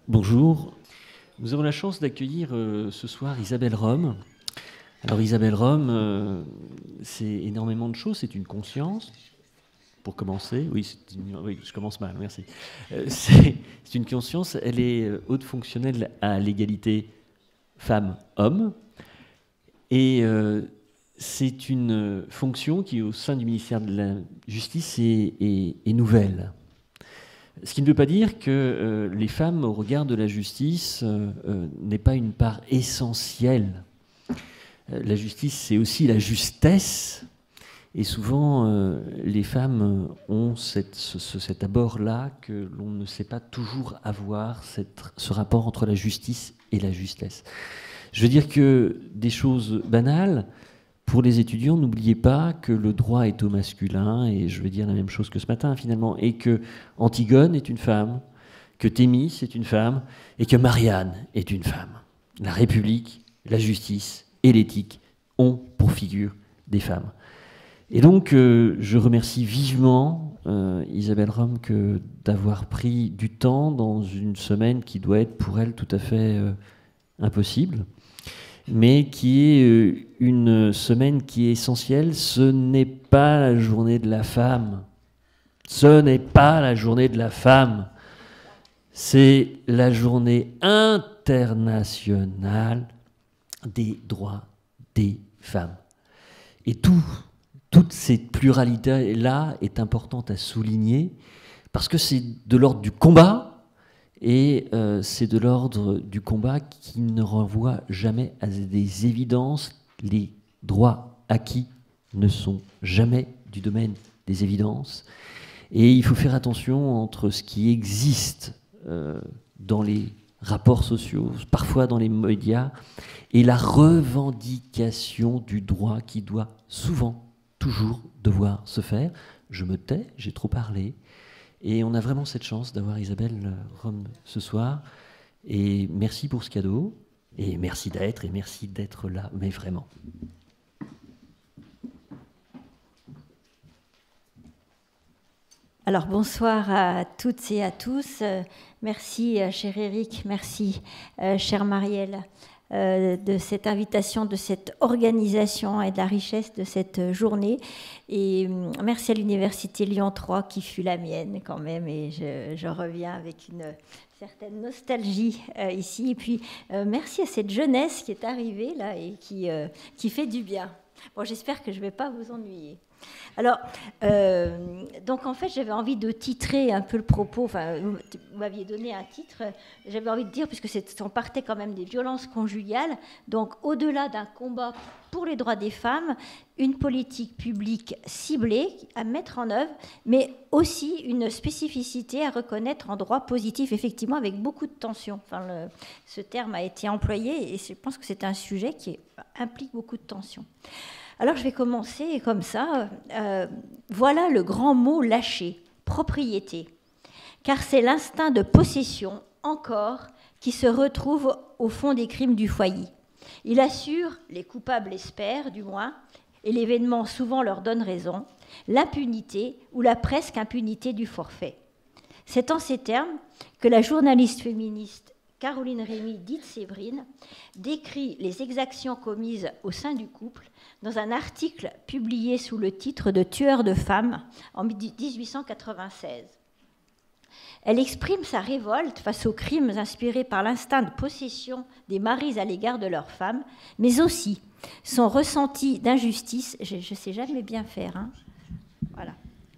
Bonjour. Nous avons la chance d'accueillir ce soir Isabelle Rome. Alors Isabelle Rome, c'est énormément de choses. C'est une conscience, pour commencer. Oui, je commence mal, merci. C'est une conscience, elle est haute fonctionnelle à l'égalité femmes-hommes. Et c'est une fonction qui, au sein du ministère de la Justice, est nouvelle. Ce qui ne veut pas dire que les femmes, au regard de la justice, n'est pas une part essentielle. La justice, c'est aussi la justesse. Et souvent, les femmes ont cet abord-là que l'on ne sait pas toujours avoir, ce rapport entre la justice et la justesse. Je veux dire que des choses banales, pour les étudiants, n'oubliez pas que le droit est au masculin, et je vais dire la même chose que ce matin finalement, et que Antigone est une femme, que Thémis est une femme, et que Marianne est une femme. La République, la justice et l'éthique ont pour figure des femmes. Et donc, je remercie vivement Isabelle Rome d'avoir pris du temps dans une semaine qui doit être pour elle tout à fait impossible, mais qui est une semaine qui est essentielle. Ce n'est pas la journée de la femme. Ce n'est pas la journée de la femme. C'est la journée internationale des droits des femmes. Et toute cette pluralité-là est importante à souligner parce que c'est de l'ordre du combat. Et c'est de l'ordre du combat qui ne renvoie jamais à des évidences. Les droits acquis ne sont jamais du domaine des évidences. Et il faut faire attention entre ce qui existe dans les rapports sociaux, parfois dans les médias, et la revendication du droit qui doit souvent, toujours devoir se faire. Je me tais, j'ai trop parlé. Et on a vraiment cette chance d'avoir Isabelle Rome ce soir. Et merci pour ce cadeau. Et merci d'être là, mais vraiment. Alors bonsoir à toutes et à tous. Merci cher Eric, merci chère Marielle de cette invitation, de cette organisation et de la richesse de cette journée. Et merci à l'Université Lyon 3 qui fut la mienne quand même. Et je reviens avec une certaine nostalgie ici. Et puis merci à cette jeunesse qui est arrivée là et qui fait du bien. Bon, j'espère que je ne vais pas vous ennuyer. Alors, donc en fait, j'avais envie de titrer un peu le propos. Enfin, vous m'aviez donné un titre. J'avais envie de dire, puisque on partait quand même des violences conjugales. Donc, au-delà d'un combat pour les droits des femmes, une politique publique ciblée à mettre en œuvre, mais aussi une spécificité à reconnaître en droit positif, effectivement, avec beaucoup de tension. Enfin, ce terme a été employé et je pense que c'est un sujet qui implique beaucoup de tension. Alors je vais commencer comme ça. Voilà le grand mot lâché, propriété. Car c'est l'instinct de possession, encore, qui se retrouve au fond des crimes du foyer. Il assure, les coupables espèrent du moins, et l'événement souvent leur donne raison, l'impunité ou la presque impunité du forfait. C'est en ces termes que la journaliste féministe Caroline Rémy, dite Séverine, décrit les exactions commises au sein du couple dans un article publié sous le titre de Tueur de femmes en 1896. Elle exprime sa révolte face aux crimes inspirés par l'instinct de possession des maris à l'égard de leurs femmes, mais aussi son ressenti d'injustice. Je ne sais jamais bien faire. Hein. Voilà.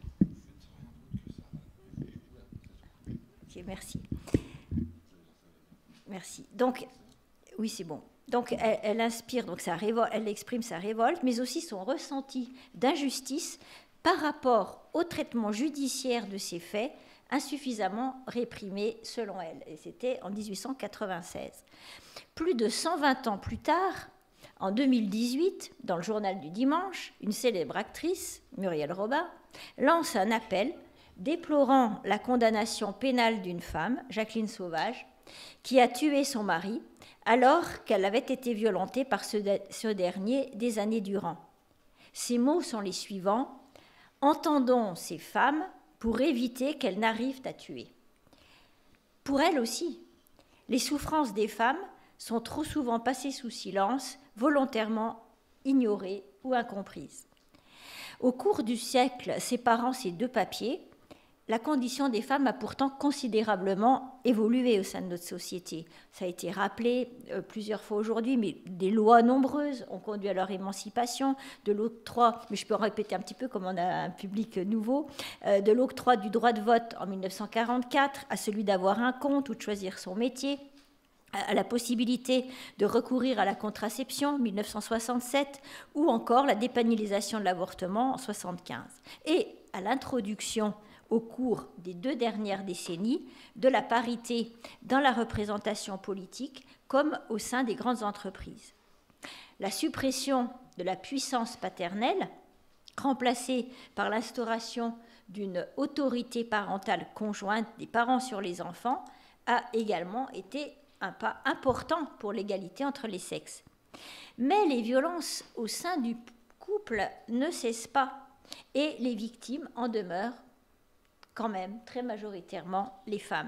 Ok, merci. Merci. Donc, oui, c'est bon. Donc, elle inspire, donc elle exprime sa révolte, mais aussi son ressenti d'injustice par rapport au traitement judiciaire de ces faits insuffisamment réprimés selon elle. Et c'était en 1896. Plus de 120 ans plus tard, en 2018, dans le journal du dimanche, une célèbre actrice, Muriel Robin, lance un appel déplorant la condamnation pénale d'une femme, Jacqueline Sauvage, qui a tué son mari alors qu'elle avait été violentée par ce dernier des années durant. Ces mots sont les suivants. « Entendons ces femmes pour éviter qu'elles n'arrivent à tuer. » Pour elle aussi, Les souffrances des femmes sont trop souvent passées sous silence, volontairement ignorées ou incomprises. Au cours du siècle séparant ces deux papiers, la condition des femmes a pourtant considérablement évolué au sein de notre société. Ça a été rappelé plusieurs fois aujourd'hui, mais des lois nombreuses ont conduit à leur émancipation, de l'octroi, mais je peux en répéter un petit peu comme on a un public nouveau, de l'octroi du droit de vote en 1944 à celui d'avoir un compte ou de choisir son métier, à la possibilité de recourir à la contraception en 1967, ou encore la dépénalisation de l'avortement en 1975, et à l'introduction au cours des 2 dernières décennies de la parité dans la représentation politique comme au sein des grandes entreprises. La suppression de la puissance paternelle, remplacée par l'instauration d'une autorité parentale conjointe des parents sur les enfants, a également été un pas important pour l'égalité entre les sexes. Mais les violences au sein du couple ne cessent pas et les victimes en demeurent quand même très majoritairement les femmes.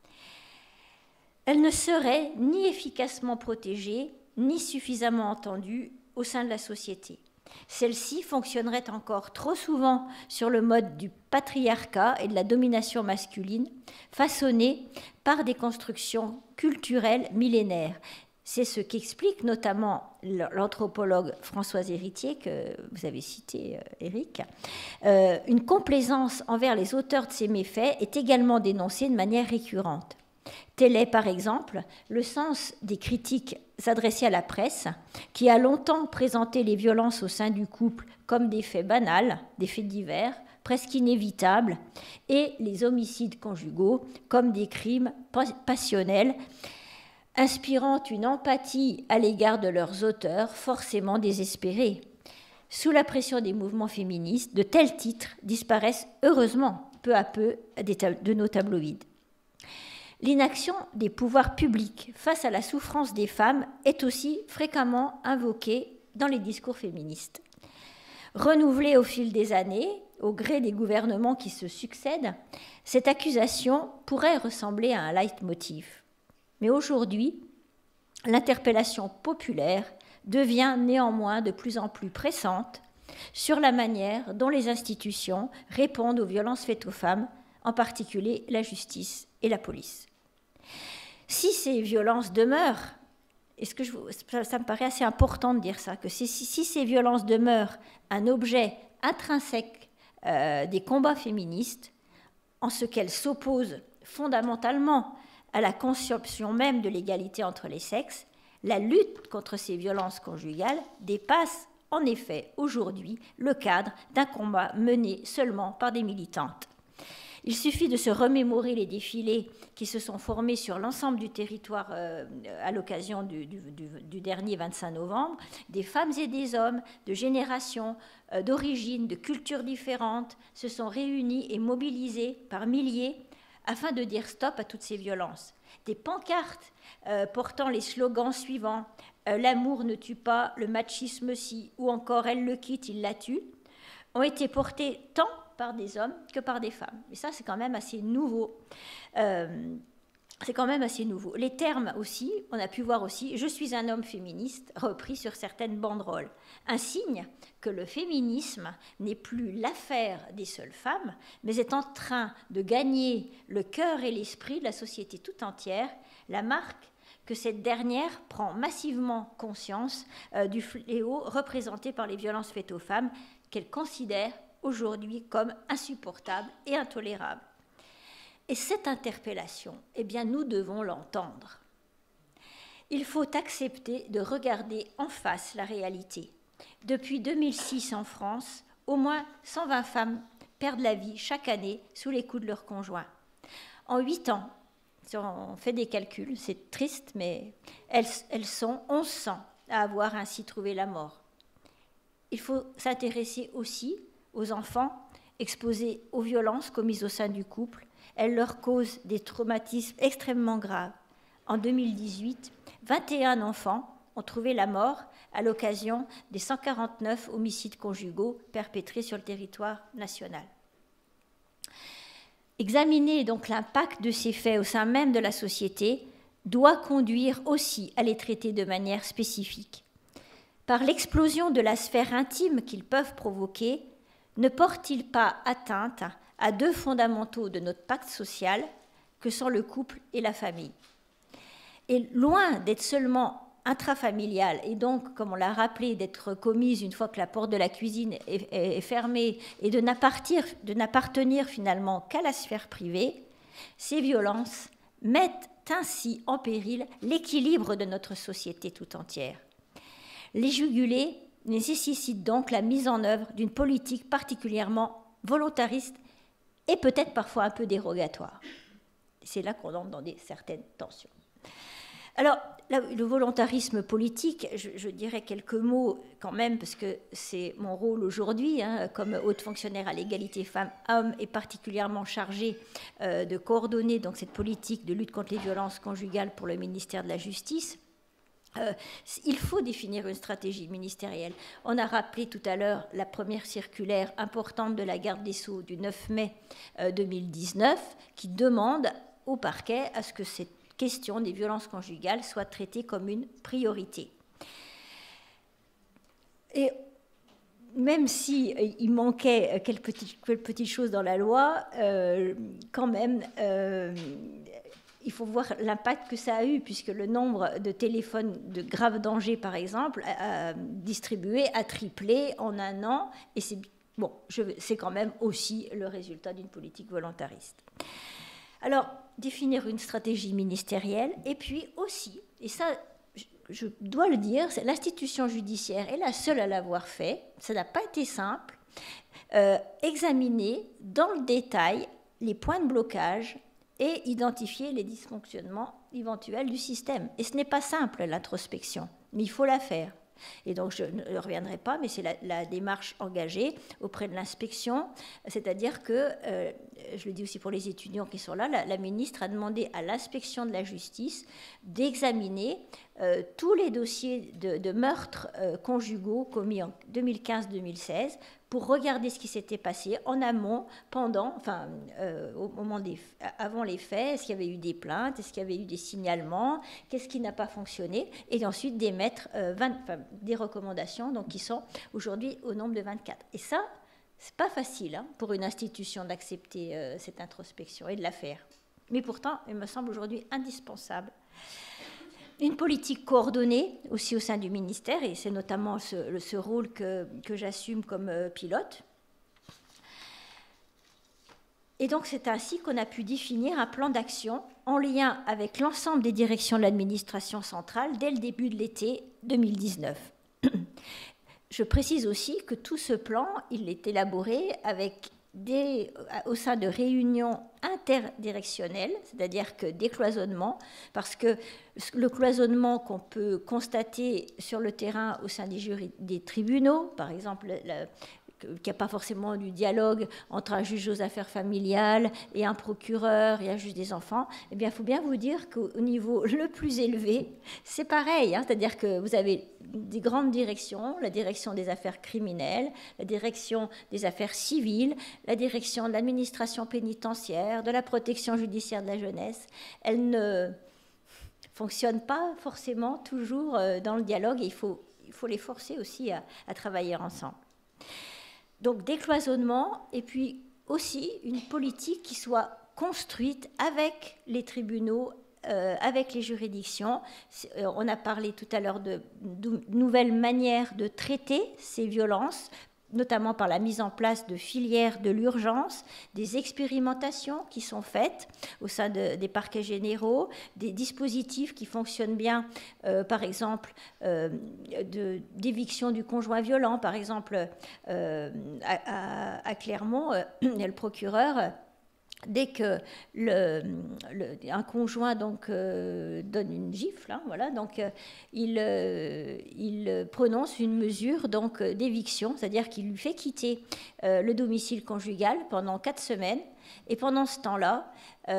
Elles ne seraient ni efficacement protégées, ni suffisamment entendues au sein de la société. Celles-ci fonctionneraient encore trop souvent sur le mode du patriarcat et de la domination masculine, façonnée par des constructions culturelles millénaires. C'est ce qu'explique notamment l'anthropologue Françoise Héritier, que vous avez cité, Éric. Une complaisance envers les auteurs de ces méfaits est également dénoncée de manière récurrente. Tel est, par exemple, le sens des critiques adressées à la presse, qui a longtemps présenté les violences au sein du couple comme des faits banals, des faits divers, presque inévitables, et les homicides conjugaux comme des crimes passionnels, inspirant une empathie à l'égard de leurs auteurs forcément désespérés. Sous la pression des mouvements féministes, de tels titres disparaissent heureusement peu à peu de nos tabloïds. L'inaction des pouvoirs publics face à la souffrance des femmes est aussi fréquemment invoquée dans les discours féministes. Renouvelée au fil des années, au gré des gouvernements qui se succèdent, cette accusation pourrait ressembler à un leitmotiv. Mais aujourd'hui, l'interpellation populaire devient néanmoins de plus en plus pressante sur la manière dont les institutions répondent aux violences faites aux femmes, en particulier la justice et la police. Si ces violences demeurent, ça me paraît assez important de dire ça, que si ces violences demeurent un objet intrinsèque des combats féministes, en ce qu'elles s'opposent fondamentalement à la conception même de l'égalité entre les sexes, la lutte contre ces violences conjugales dépasse en effet aujourd'hui le cadre d'un combat mené seulement par des militantes. Il suffit de se remémorer les défilés qui se sont formés sur l'ensemble du territoire à l'occasion du dernier 25 novembre, des femmes et des hommes de générations, d'origines, de cultures différentes se sont réunis et mobilisés par milliers afin de dire stop à toutes ces violences. Des pancartes portant les slogans suivants « L'amour ne tue pas, le machisme si » ou encore « Elle le quitte, il la tue » ont été portées tant par des hommes que par des femmes. Et ça, c'est quand même assez nouveau. Les termes aussi, on a pu voir aussi « Je suis un homme féministe » repris sur certaines banderoles. Un signe que le féminisme n'est plus l'affaire des seules femmes, mais est en train de gagner le cœur et l'esprit de la société tout entière, la marque que cette dernière prend massivement conscience du fléau représenté par les violences faites aux femmes, qu'elle considère aujourd'hui comme insupportable et intolérable. Et cette interpellation, eh bien, nous devons l'entendre. Il faut accepter de regarder en face la réalité. Depuis 2006 en France, au moins 120 femmes perdent la vie chaque année sous les coups de leurs conjoints. En 8 ans, si on fait des calculs, c'est triste, mais elles sont 1100 à avoir ainsi trouvé la mort. Il faut s'intéresser aussi aux enfants exposés aux violences commises au sein du couple. Elles leur causent des traumatismes extrêmement graves. En 2018, 21 enfants ont trouvé la mort à l'occasion des 149 homicides conjugaux perpétrés sur le territoire national. Examiner donc l'impact de ces faits au sein même de la société doit conduire aussi à les traiter de manière spécifique. Par l'explosion de la sphère intime qu'ils peuvent provoquer, ne portent-ils pas atteinte à deux fondamentaux de notre pacte social que sont le couple et la famille? Et loin d'être seulement intrafamiliale, et donc, comme on l'a rappelé, d'être commise une fois que la porte de la cuisine est fermée et de n'appartenir finalement qu'à la sphère privée, ces violences mettent ainsi en péril l'équilibre de notre société tout entière. Les juguler nécessite donc la mise en œuvre d'une politique particulièrement volontariste et peut-être parfois un peu dérogatoire. C'est là qu'on entre dans certaines tensions. Alors, le volontarisme politique, je dirais quelques mots quand même, parce que c'est mon rôle aujourd'hui, comme haute fonctionnaire à l'égalité femmes-hommes, et particulièrement chargée de coordonner donc, cette politique de lutte contre les violences conjugales pour le ministère de la Justice. Il faut définir une stratégie ministérielle. On a rappelé tout à l'heure la première circulaire importante de la garde des Sceaux du 9 mai 2019 qui demande au parquet à ce que cette question des violences conjugales soit traitée comme une priorité. Et même s'il manquait quelques petites choses dans la loi, quand même, il faut voir l'impact que ça a eu, puisque le nombre de téléphones de grave danger, par exemple, distribués a triplé en un an, et c'est quand même aussi le résultat d'une politique volontariste. Alors, définir une stratégie ministérielle, et puis aussi, et ça, je dois le dire, l'institution judiciaire est la seule à l'avoir fait, ça n'a pas été simple, examiner dans le détail les points de blocage et identifier les dysfonctionnements éventuels du système. Et ce n'est pas simple, l'introspection, mais il faut la faire. Et donc, je ne reviendrai pas, mais c'est la démarche engagée auprès de l'inspection. C'est-à-dire que, je le dis aussi pour les étudiants qui sont là, la ministre a demandé à l'inspection de la justice d'examiner tous les dossiers de meurtres conjugaux commis en 2015-2016 pour regarder ce qui s'était passé en amont, pendant, au moment avant les faits, est-ce qu'il y avait eu des plaintes, est-ce qu'il y avait eu des signalements, qu'est-ce qui n'a pas fonctionné, et ensuite d'émettre des recommandations, donc qui sont aujourd'hui au nombre de 24. Et ça, c'est pas facile pour une institution d'accepter cette introspection et de la faire. Mais pourtant, il me semble aujourd'hui indispensable. Une politique coordonnée aussi au sein du ministère, et c'est notamment ce rôle que j'assume comme pilote. Et donc c'est ainsi qu'on a pu définir un plan d'action en lien avec l'ensemble des directions de l'administration centrale dès le début de l'été 2019. Je précise aussi que tout ce plan, il est élaboré au sein de réunions interdirectionnelles, c'est-à-dire que des cloisonnements, parce que le cloisonnement qu'on peut constater sur le terrain au sein des tribunaux, par exemple, qu'il n'y a pas forcément du dialogue entre un juge aux affaires familiales et un procureur et un juge des enfants, eh bien, il faut bien vous dire qu'au niveau le plus élevé, c'est pareil, c'est-à-dire que vous avez des grandes directions, la direction des affaires criminelles, la direction des affaires civiles, la direction de l'administration pénitentiaire, de la protection judiciaire de la jeunesse. Elles ne fonctionnent pas forcément toujours dans le dialogue et il faut les forcer aussi à travailler ensemble. Donc décloisonnement et puis aussi une politique qui soit construite avec les tribunaux, avec les juridictions. On a parlé tout à l'heure de nouvelles manières de traiter ces violences, notamment par la mise en place de filières de l'urgence, des expérimentations qui sont faites au sein des parquets généraux, des dispositifs qui fonctionnent bien, par exemple, d'éviction du conjoint violent. Par exemple, à Clermont, il y a le procureur. Dès que un conjoint donc, donne une gifle, donc, il prononce une mesure donc, d'éviction, c'est-à-dire qu'il lui fait quitter le domicile conjugal pendant 4 semaines. Et pendant ce temps-là,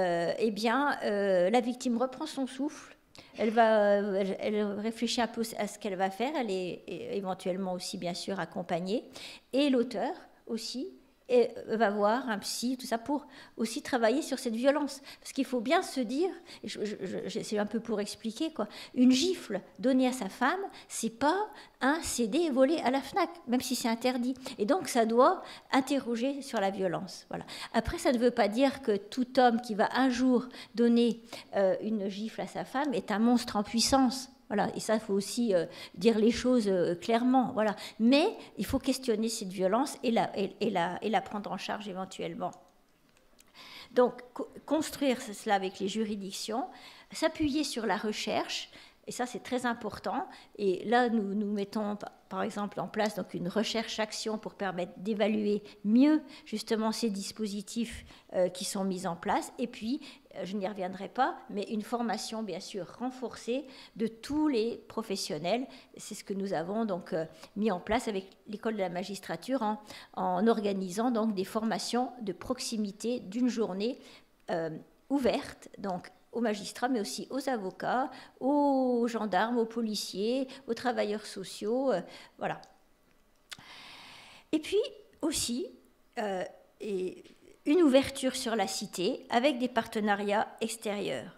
la victime reprend son souffle. Elle réfléchit un peu à ce qu'elle va faire. Elle est éventuellement aussi, bien sûr, accompagnée. Et l'auteur aussi et va voir un psy, tout ça, pour aussi travailler sur cette violence. Parce qu'il faut bien se dire, c'est un peu pour expliquer, quoi, une gifle donnée à sa femme, c'est pas un CD volé à la FNAC, même si c'est interdit. Et donc, ça doit interroger sur la violence. Voilà. Après, ça ne veut pas dire que tout homme qui va un jour donner une gifle à sa femme est un monstre en puissance. Voilà, et ça, il faut aussi dire les choses clairement. Voilà. Mais il faut questionner cette violence et la prendre en charge éventuellement. Donc, construire cela avec les juridictions, s'appuyer sur la recherche, et ça, c'est très important. Et là, nous mettons, par exemple, en place donc, une recherche-action pour permettre d'évaluer mieux, justement, ces dispositifs qui sont mis en place. Et puis, je n'y reviendrai pas, mais une formation, bien sûr, renforcée de tous les professionnels. C'est ce que nous avons donc mis en place avec l'école de la magistrature en organisant donc des formations de proximité d'une journée ouverte, donc aux magistrats, mais aussi aux avocats, aux gendarmes, aux policiers, aux travailleurs sociaux, voilà. Et puis aussi, une ouverture sur la cité avec des partenariats extérieurs.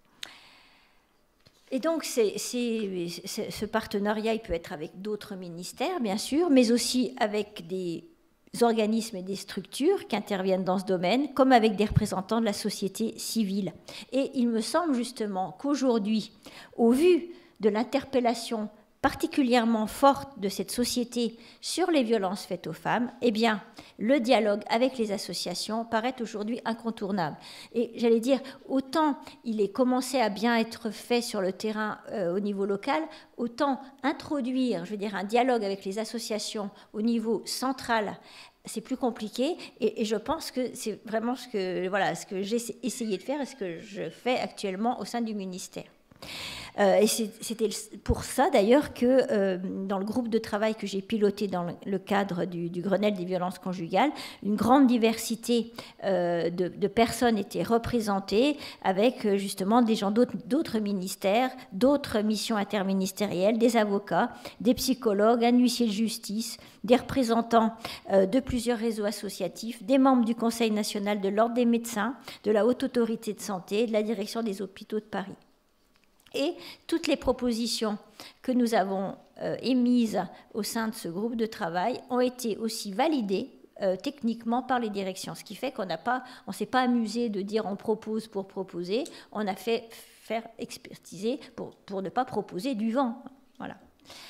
Et donc, ce partenariat, il peut être avec d'autres ministères, bien sûr, mais aussi avec des organismes et des structures qui interviennent dans ce domaine, comme avec des représentants de la société civile. Et il me semble justement qu'aujourd'hui, au vu de l'interpellation particulièrement forte de cette société sur les violences faites aux femmes, eh bien, le dialogue avec les associations paraît aujourd'hui incontournable. Et j'allais dire, autant il est commencé à bien être fait sur le terrain au niveau local, autant introduire, je veux dire, un dialogue avec les associations au niveau central, c'est plus compliqué. Et je pense que c'est vraiment ce que j'ai essayé de faire et ce que je fais actuellement au sein du ministère. Et c'était pour ça d'ailleurs que dans le groupe de travail que j'ai piloté dans le cadre du Grenelle des violences conjugales, une grande diversité de personnes étaient représentées avec justement des gens d'autres ministères, d'autres missions interministérielles, des avocats, des psychologues, un huissier de justice, des représentants de plusieurs réseaux associatifs, des membres du Conseil national de l'ordre des médecins, de la Haute Autorité de Santé, de la direction des hôpitaux de Paris. Et toutes les propositions que nous avons émises au sein de ce groupe de travail ont été aussi validées techniquement par les directions, ce qui fait qu'on ne s'est pas amusé de dire on propose pour proposer, on a fait faire expertiser pour ne pas proposer du vent. Voilà.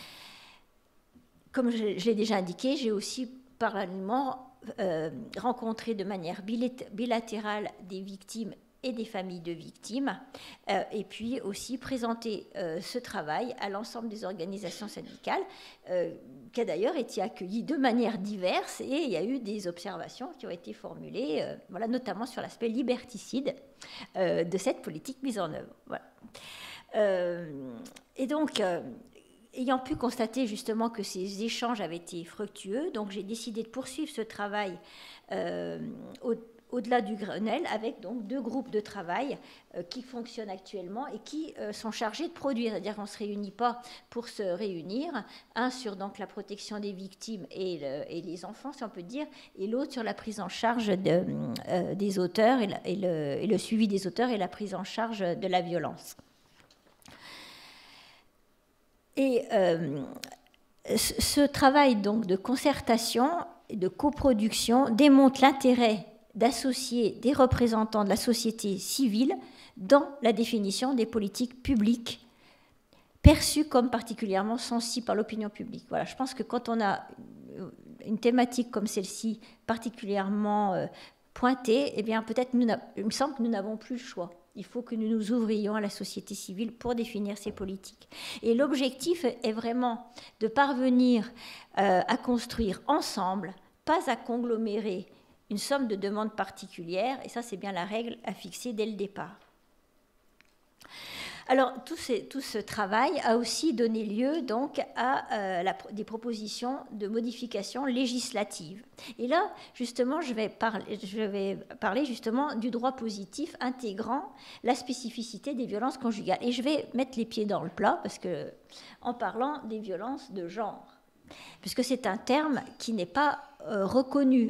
Comme je l'ai déjà indiqué, j'ai aussi parallèlement rencontré de manière bilatérale des victimes et des familles de victimes, et puis aussi présenter ce travail à l'ensemble des organisations syndicales, qui a d'ailleurs été accueilli de manière diverse, et il y a eu des observations qui ont été formulées, voilà, notamment sur l'aspect liberticide de cette politique mise en œuvre. Voilà. Et donc, ayant pu constater justement que ces échanges avaient été fructueux, donc j'ai décidé de poursuivre ce travail au-delà du Grenelle, avec donc 2 groupes de travail qui fonctionnent actuellement et qui sont chargés de produire. C'est-à-dire qu'on ne se réunit pas pour se réunir, un sur donc, la protection des victimes et les enfants, si on peut dire, et l'autre sur la prise en charge des auteurs et le suivi des auteurs et la prise en charge de la violence. Et ce travail donc, de concertation et de coproduction démontre l'intérêt d'associer des représentants de la société civile dans la définition des politiques publiques perçues comme particulièrement sensibles par l'opinion publique. Voilà, je pense que quand on a une thématique comme celle-ci particulièrement pointée, eh bien peut-être il me semble que nous n'avons plus le choix. Il faut que nous nous ouvrions à la société civile pour définir ces politiques. Et l'objectif est vraiment de parvenir à construire ensemble, pas à conglomérer une somme de demandes particulières, et ça c'est bien la règle à fixer dès le départ. Alors tout ce travail a aussi donné lieu donc à des propositions de modifications législatives. Et là justement je vais parler justement du droit positif intégrant la spécificité des violences conjugales. Et je vais mettre les pieds dans le plat en parlant des violences de genre, puisque c'est un terme qui n'est pas reconnu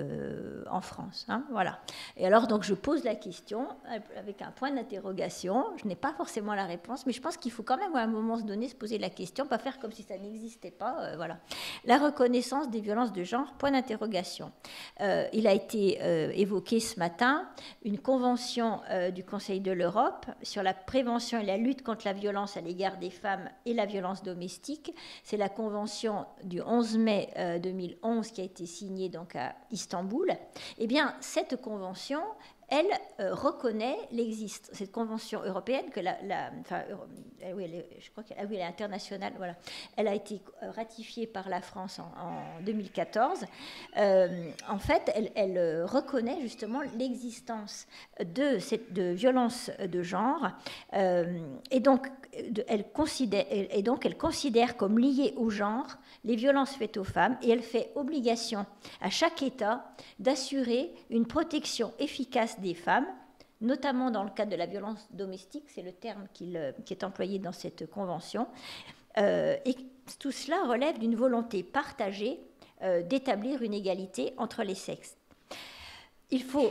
en France. Hein, voilà. Et alors, donc, je pose la question avec un point d'interrogation. Je n'ai pas forcément la réponse, mais je pense qu'il faut quand même à un moment donné se poser la question, pas faire comme si ça n'existait pas. Voilà. La reconnaissance des violences de genre, point d'interrogation. Il a été évoqué ce matin une convention du Conseil de l'Europe sur la prévention et la lutte contre la violence à l'égard des femmes et la violence domestique. C'est la convention du 11 mai 2011 qui a été signée donc à Istanbul. Eh bien, cette convention, elle reconnaît l'existence, cette convention européenne, que oui, je crois qu'elle est internationale, voilà. Elle a été ratifiée par la France en 2014. En fait, elle reconnaît justement l'existence de violences de genre, et donc elle considère comme liées au genre les violences faites aux femmes, et elle fait obligation à chaque État d'assurer une protection efficace des femmes, notamment dans le cadre de la violence domestique, c'est le terme qui est employé dans cette convention, et tout cela relève d'une volonté partagée d'établir une égalité entre les sexes. Il faut,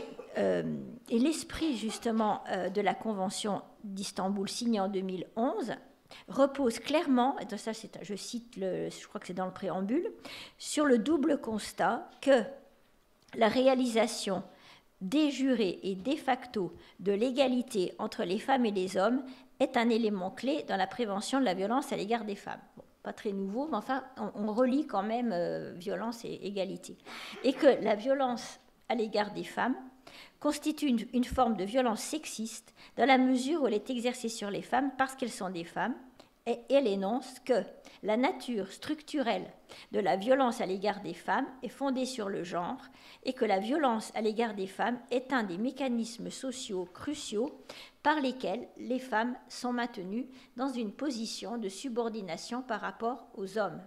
et l'esprit justement de la convention d'Istanbul signée en 2011 repose clairement, et ça je cite, je crois que c'est dans le préambule, sur le double constat que la réalisation de jure et de facto de l'égalité entre les femmes et les hommes est un élément clé dans la prévention de la violence à l'égard des femmes. Bon, pas très nouveau, mais enfin, on relie quand même violence et égalité. Et que la violence à l'égard des femmes constitue une forme de violence sexiste dans la mesure où elle est exercée sur les femmes parce qu'elles sont des femmes, et elle énonce que la nature structurelle de la violence à l'égard des femmes est fondée sur le genre et que la violence à l'égard des femmes est un des mécanismes sociaux cruciaux par lesquels les femmes sont maintenues dans une position de subordination par rapport aux hommes.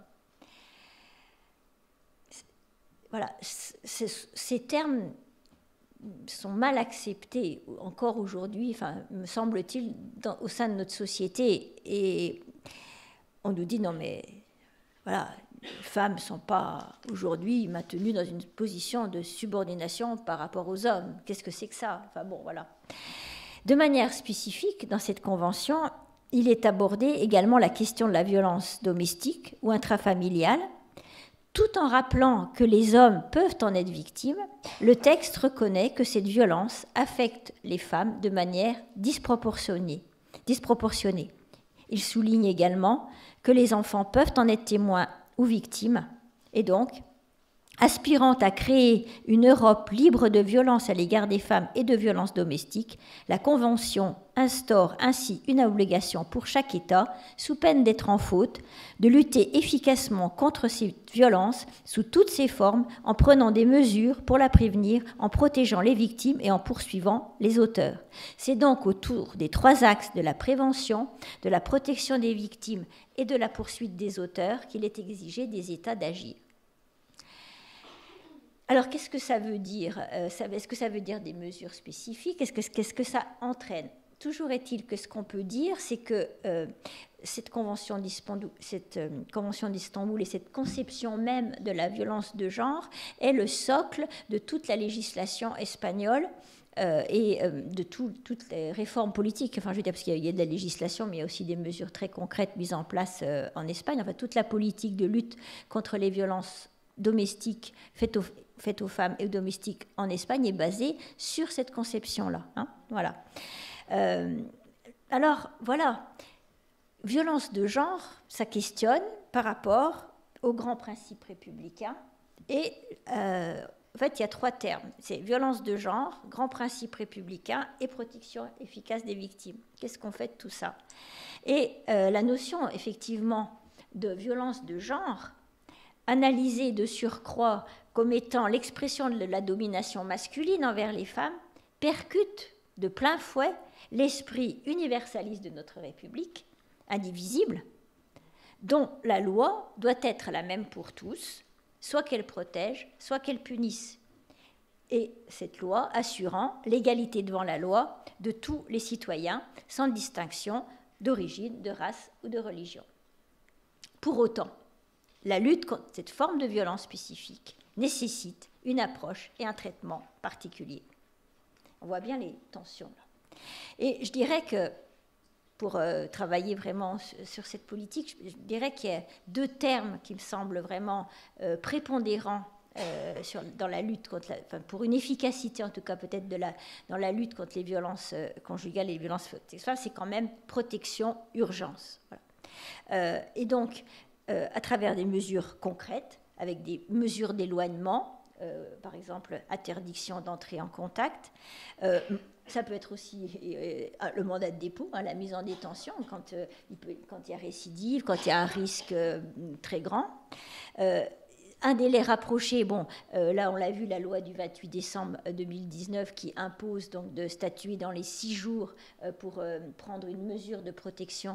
Voilà, ces termes sont mal acceptés encore aujourd'hui, enfin, me semble-t-il, au sein de notre société. Et on nous dit, non mais, voilà, les femmes ne sont pas aujourd'hui maintenues dans une position de subordination par rapport aux hommes. Qu'est-ce que c'est que ça? Enfin bon, voilà. De manière spécifique, dans cette convention, il est abordé également la question de la violence domestique ou intrafamiliale. Tout en rappelant que les hommes peuvent en être victimes, le texte reconnaît que cette violence affecte les femmes de manière disproportionnée. Il souligne également que les enfants peuvent en être témoins ou victimes, et donc, aspirant à créer une Europe libre de violence à l'égard des femmes et de violences domestiques, la Convention instaure ainsi une obligation pour chaque État, sous peine d'être en faute, de lutter efficacement contre ces violences sous toutes ses formes, en prenant des mesures pour la prévenir, en protégeant les victimes et en poursuivant les auteurs. C'est donc autour des trois axes de la prévention, de la protection des victimes et de la poursuite des auteurs qu'il est exigé des États d'agir. Alors, qu'est-ce que ça veut dire? Est-ce que ça veut dire des mesures spécifiques? Qu'est-ce que ça entraîne? Toujours est-il que ce qu'on peut dire, c'est que cette convention d'Istanbul et cette conception même de la violence de genre est le socle de toute la législation espagnole et de toutes les réformes politiques. Enfin, je veux dire, parce qu'il y a de la législation, mais il y a aussi des mesures très concrètes mises en place en Espagne. Enfin, toute la politique de lutte contre les violences domestiques faites aux femmes et aux domestiques en Espagne est basée sur cette conception-là. Hein, voilà. Alors, voilà, violence de genre, ça questionne par rapport aux grands principes républicains. Et en fait, il y a trois termes. C'est violence de genre, grands principes républicains et protection efficace des victimes. Qu'est-ce qu'on fait de tout ça? Et la notion, effectivement, de violence de genre, analysée de surcroît comme étant l'expression de la domination masculine envers les femmes, percute de plein fouet l'esprit universaliste de notre République, indivisible, dont la loi doit être la même pour tous, soit qu'elle protège, soit qu'elle punisse. Et cette loi assurant l'égalité devant la loi de tous les citoyens, sans distinction d'origine, de race ou de religion. Pour autant, la lutte contre cette forme de violence spécifique nécessite une approche et un traitement particulier. On voit bien les tensions là. Et je dirais que pour travailler vraiment sur cette politique, je dirais qu'il y a deux termes qui me semblent vraiment prépondérants dans la lutte contre pour une efficacité en tout cas peut-être dans la lutte contre les violences conjugales et les violences sexuelles, c'est quand même protection, urgence. Voilà. Et donc, à travers des mesures concrètes, avec des mesures d'éloignement, par exemple interdiction d'entrer en contact, ça peut être aussi le mandat de dépôt, la mise en détention quand il y a récidive, quand il y a un risque très grand. Un délai rapproché, bon, là on l'a vu, la loi du 28 décembre 2019 qui impose donc de statuer dans les 6 jours pour prendre une mesure de protection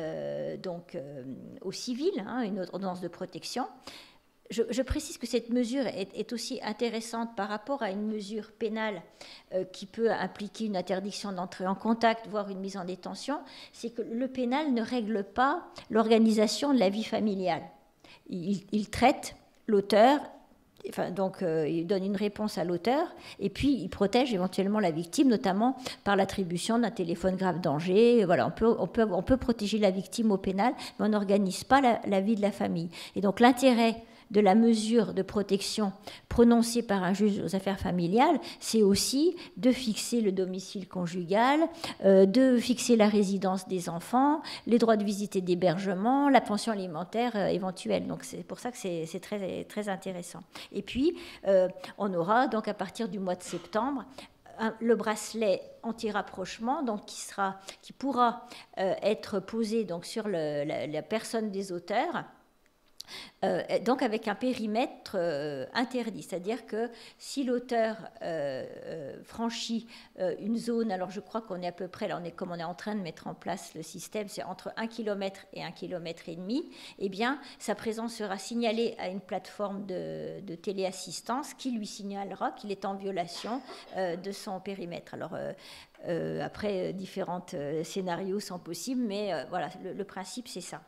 aux civils, une ordonnance de protection. Je précise que cette mesure est aussi intéressante par rapport à une mesure pénale qui peut impliquer une interdiction d'entrer en contact, voire une mise en détention, c'est que le pénal ne règle pas l'organisation de la vie familiale. Il traite l'auteur, il donne une réponse à l'auteur, et puis il protège éventuellement la victime, notamment par l'attribution d'un téléphone grave danger. Voilà, on peut protéger la victime au pénal, mais on n'organise pas la vie de la famille. Et donc l'intérêt de la mesure de protection prononcée par un juge aux affaires familiales, c'est aussi de fixer le domicile conjugal, de fixer la résidence des enfants, les droits de visite et d'hébergement, la pension alimentaire éventuelle. Donc c'est pour ça que c'est très, très intéressant. Et puis, on aura donc à partir du mois de septembre le bracelet anti-rapprochement, donc qui pourra être posé donc sur la personne des auteurs. Donc avec un périmètre interdit, c'est-à-dire que si l'auteur franchit une zone, alors je crois qu'on est à peu près, là on est en train de mettre en place le système, c'est entre 1 km et 1,5 km, eh bien sa présence sera signalée à une plateforme de téléassistance qui lui signalera qu'il est en violation de son périmètre. Alors après, différents scénarios sont possibles, mais voilà, le principe c'est ça.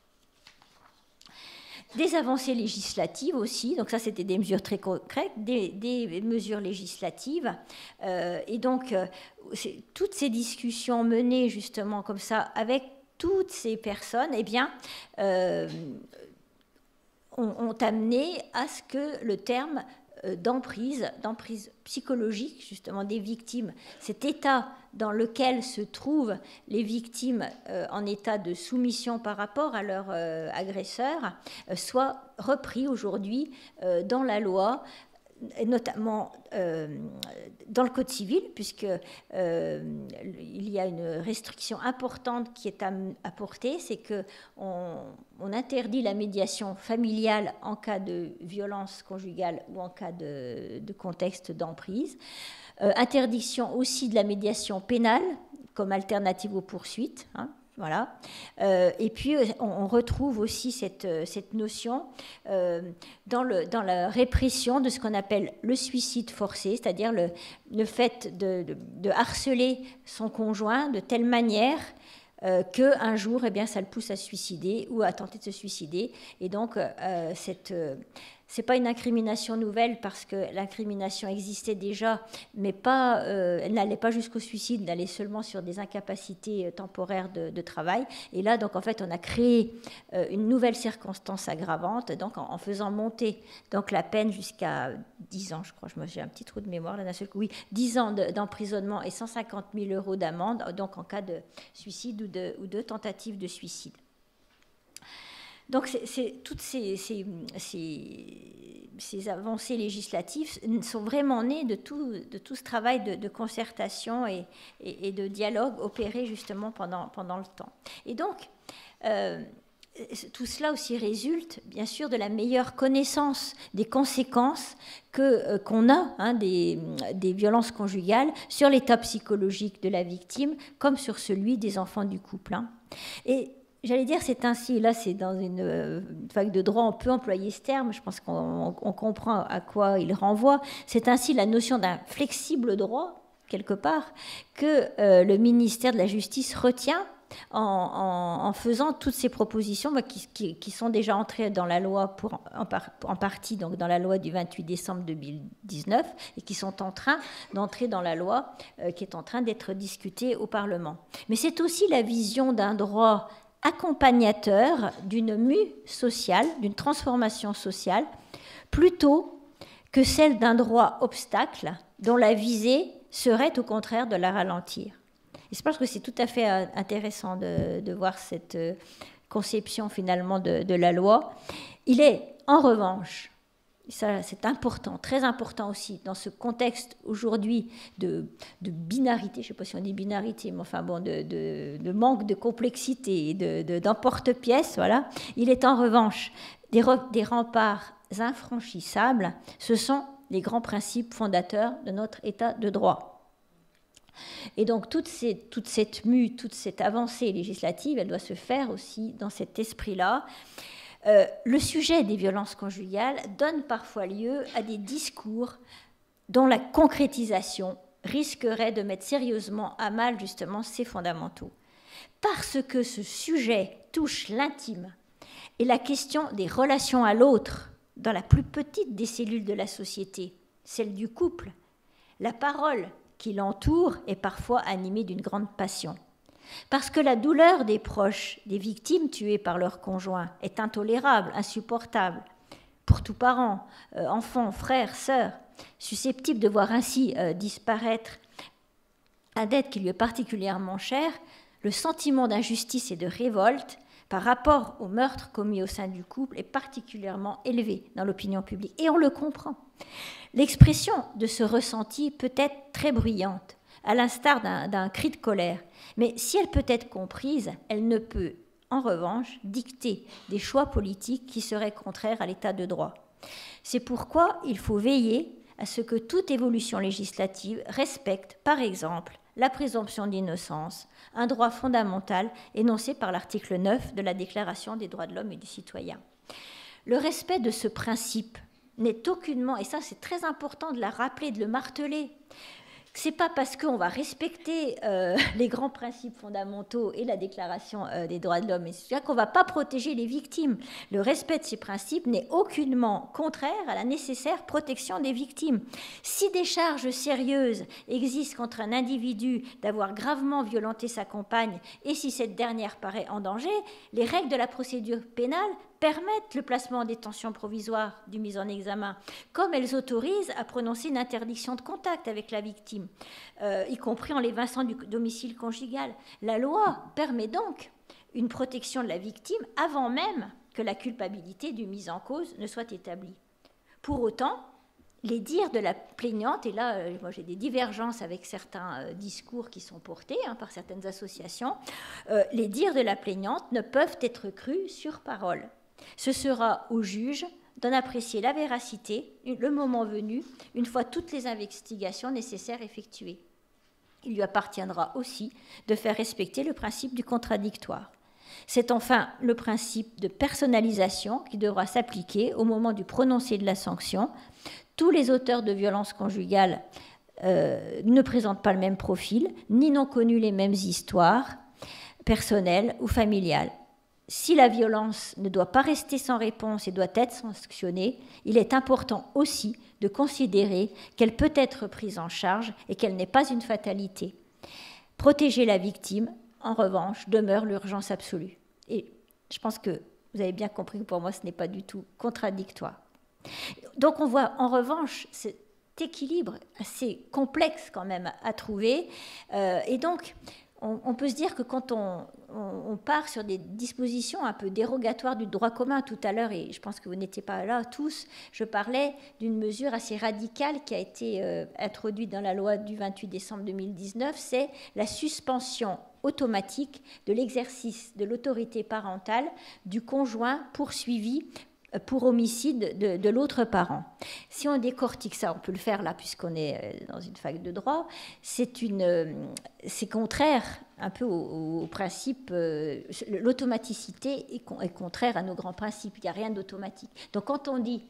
Des avancées législatives aussi, donc ça c'était des mesures très concrètes, des mesures législatives, et donc toutes ces discussions menées justement comme ça avec toutes ces personnes, eh bien, ont amené à ce que le terme d'emprise psychologique justement des victimes, cet état dans lequel se trouvent les victimes en état de soumission par rapport à leur agresseur, soit repris aujourd'hui dans la loi, et notamment dans le Code civil, puisqu'il y a une restriction importante qui est apportée, c'est qu'on interdit la médiation familiale en cas de violence conjugale ou en cas de contexte d'emprise. Interdiction aussi de la médiation pénale comme alternative aux poursuites, voilà. Et puis on retrouve aussi cette notion dans la répression de ce qu'on appelle le suicide forcé, c'est-à-dire le fait de harceler son conjoint de telle manière qu'un jour, eh bien, ça le pousse à se suicider ou à tenter de se suicider. Et donc, c'est pas une incrimination nouvelle parce que l'incrimination existait déjà, mais elle n'allait pas jusqu'au suicide, elle allait seulement sur des incapacités temporaires de travail. Et là, donc, en fait, on a créé une nouvelle circonstance aggravante, donc en faisant monter donc, la peine jusqu'à 10 ans, je crois, j'ai un petit trou de mémoire là d'un seul coup, oui, 10 ans d'emprisonnement et 150 000 € d'amende, donc en cas de suicide ou de tentative de suicide. Donc, toutes ces avancées législatives sont vraiment nées de tout ce travail de concertation et de dialogue opéré justement pendant le temps. Et donc, tout cela aussi résulte, bien sûr, de la meilleure connaissance des conséquences qu'on a des violences conjugales sur l'état psychologique de la victime, comme sur celui des enfants du couple. Et j'allais dire, c'est ainsi, là c'est dans une fac de droit, on peut employer ce terme, je pense qu'on comprend à quoi il renvoie, c'est ainsi la notion d'un flexible droit, quelque part, que le ministère de la Justice retient en faisant toutes ces propositions qui sont déjà entrées dans la loi en partie donc dans la loi du 28 décembre 2019 et qui sont en train d'entrer dans la loi qui est en train d'être discutée au Parlement. Mais c'est aussi la vision d'un droit accompagnateur d'une mue sociale, d'une transformation sociale, plutôt que celle d'un droit obstacle dont la visée serait au contraire de la ralentir. Et je pense que c'est tout à fait intéressant de voir cette conception finalement de la loi. Il est en revanche, ça c'est important, très important aussi, dans ce contexte aujourd'hui de binarité, je ne sais pas si on dit binarité, mais enfin bon, de manque de complexité, d'emporte-pièce, voilà. Il est en revanche des remparts infranchissables, ce sont les grands principes fondateurs de notre État de droit. Et donc toute cette mue, toute cette avancée législative, elle doit se faire aussi dans cet esprit-là. Le sujet des violences conjugales donne parfois lieu à des discours dont la concrétisation risquerait de mettre sérieusement à mal justement ces fondamentaux. Parce que ce sujet touche l'intime et la question des relations à l'autre dans la plus petite des cellules de la société, celle du couple, la parole qui l'entoure est parfois animée d'une grande passion. Parce que la douleur des proches, des victimes tuées par leur conjoint, est intolérable, insupportable, pour tout parent, enfant, frère, sœur, susceptible de voir ainsi disparaître un être qui lui est particulièrement cher, le sentiment d'injustice et de révolte par rapport au meurtre commis au sein du couple est particulièrement élevé dans l'opinion publique. Et on le comprend. L'expression de ce ressenti peut être très bruyante, à l'instar d'un cri de colère. Mais si elle peut être comprise, elle ne peut, en revanche, dicter des choix politiques qui seraient contraires à l'état de droit. C'est pourquoi il faut veiller à ce que toute évolution législative respecte, par exemple, la présomption d'innocence, un droit fondamental énoncé par l'article 9 de la Déclaration des droits de l'homme et du citoyen. Le respect de ce principe n'est aucunement, et ça c'est très important de la rappeler, de le marteler, c'est pas parce qu'on va respecter les grands principes fondamentaux et la Déclaration des droits de l'homme et c'est-à-dire qu'on ne va pas protéger les victimes. Le respect de ces principes n'est aucunement contraire à la nécessaire protection des victimes. Si des charges sérieuses existent contre un individu d'avoir gravement violenté sa compagne et si cette dernière paraît en danger, les règles de la procédure pénale permettent le placement en détention provisoire du mis en examen, comme elles autorisent à prononcer une interdiction de contact avec la victime, y compris en l'évinçant du domicile conjugal. La loi permet donc une protection de la victime avant même que la culpabilité du mis en cause ne soit établie. Pour autant, les dires de la plaignante, et là moi j'ai des divergences avec certains discours qui sont portés par certaines associations, les dires de la plaignante ne peuvent être crus sur parole. Ce sera au juge d'en apprécier la véracité, le moment venu, une fois toutes les investigations nécessaires effectuées. Il lui appartiendra aussi de faire respecter le principe du contradictoire. C'est enfin le principe de personnalisation qui devra s'appliquer au moment du prononcé de la sanction. Tous les auteurs de violences conjugales ne présentent pas le même profil, ni n'ont connu les mêmes histoires personnelles ou familiales. Si la violence ne doit pas rester sans réponse et doit être sanctionnée, il est important aussi de considérer qu'elle peut être prise en charge et qu'elle n'est pas une fatalité. Protéger la victime, en revanche, demeure l'urgence absolue. Et je pense que vous avez bien compris que pour moi, ce n'est pas du tout contradictoire. Donc on voit en revanche cet équilibre assez complexe quand même à trouver. Et donc on peut se dire que quand on part sur des dispositions un peu dérogatoires du droit commun tout à l'heure, et je pense que vous n'étiez pas là tous, je parlais d'une mesure assez radicale qui a été introduite dans la loi du 28 décembre 2019, c'est la suspension automatique de l'exercice de l'autorité parentale du conjoint poursuivi pour homicide de l'autre parent. Si on décortique ça, on peut le faire là puisqu'on est dans une fac de droit, c'est contraire un peu au principe, l'automaticité est contraire à nos grands principes, il n'y a rien d'automatique. Donc quand on dit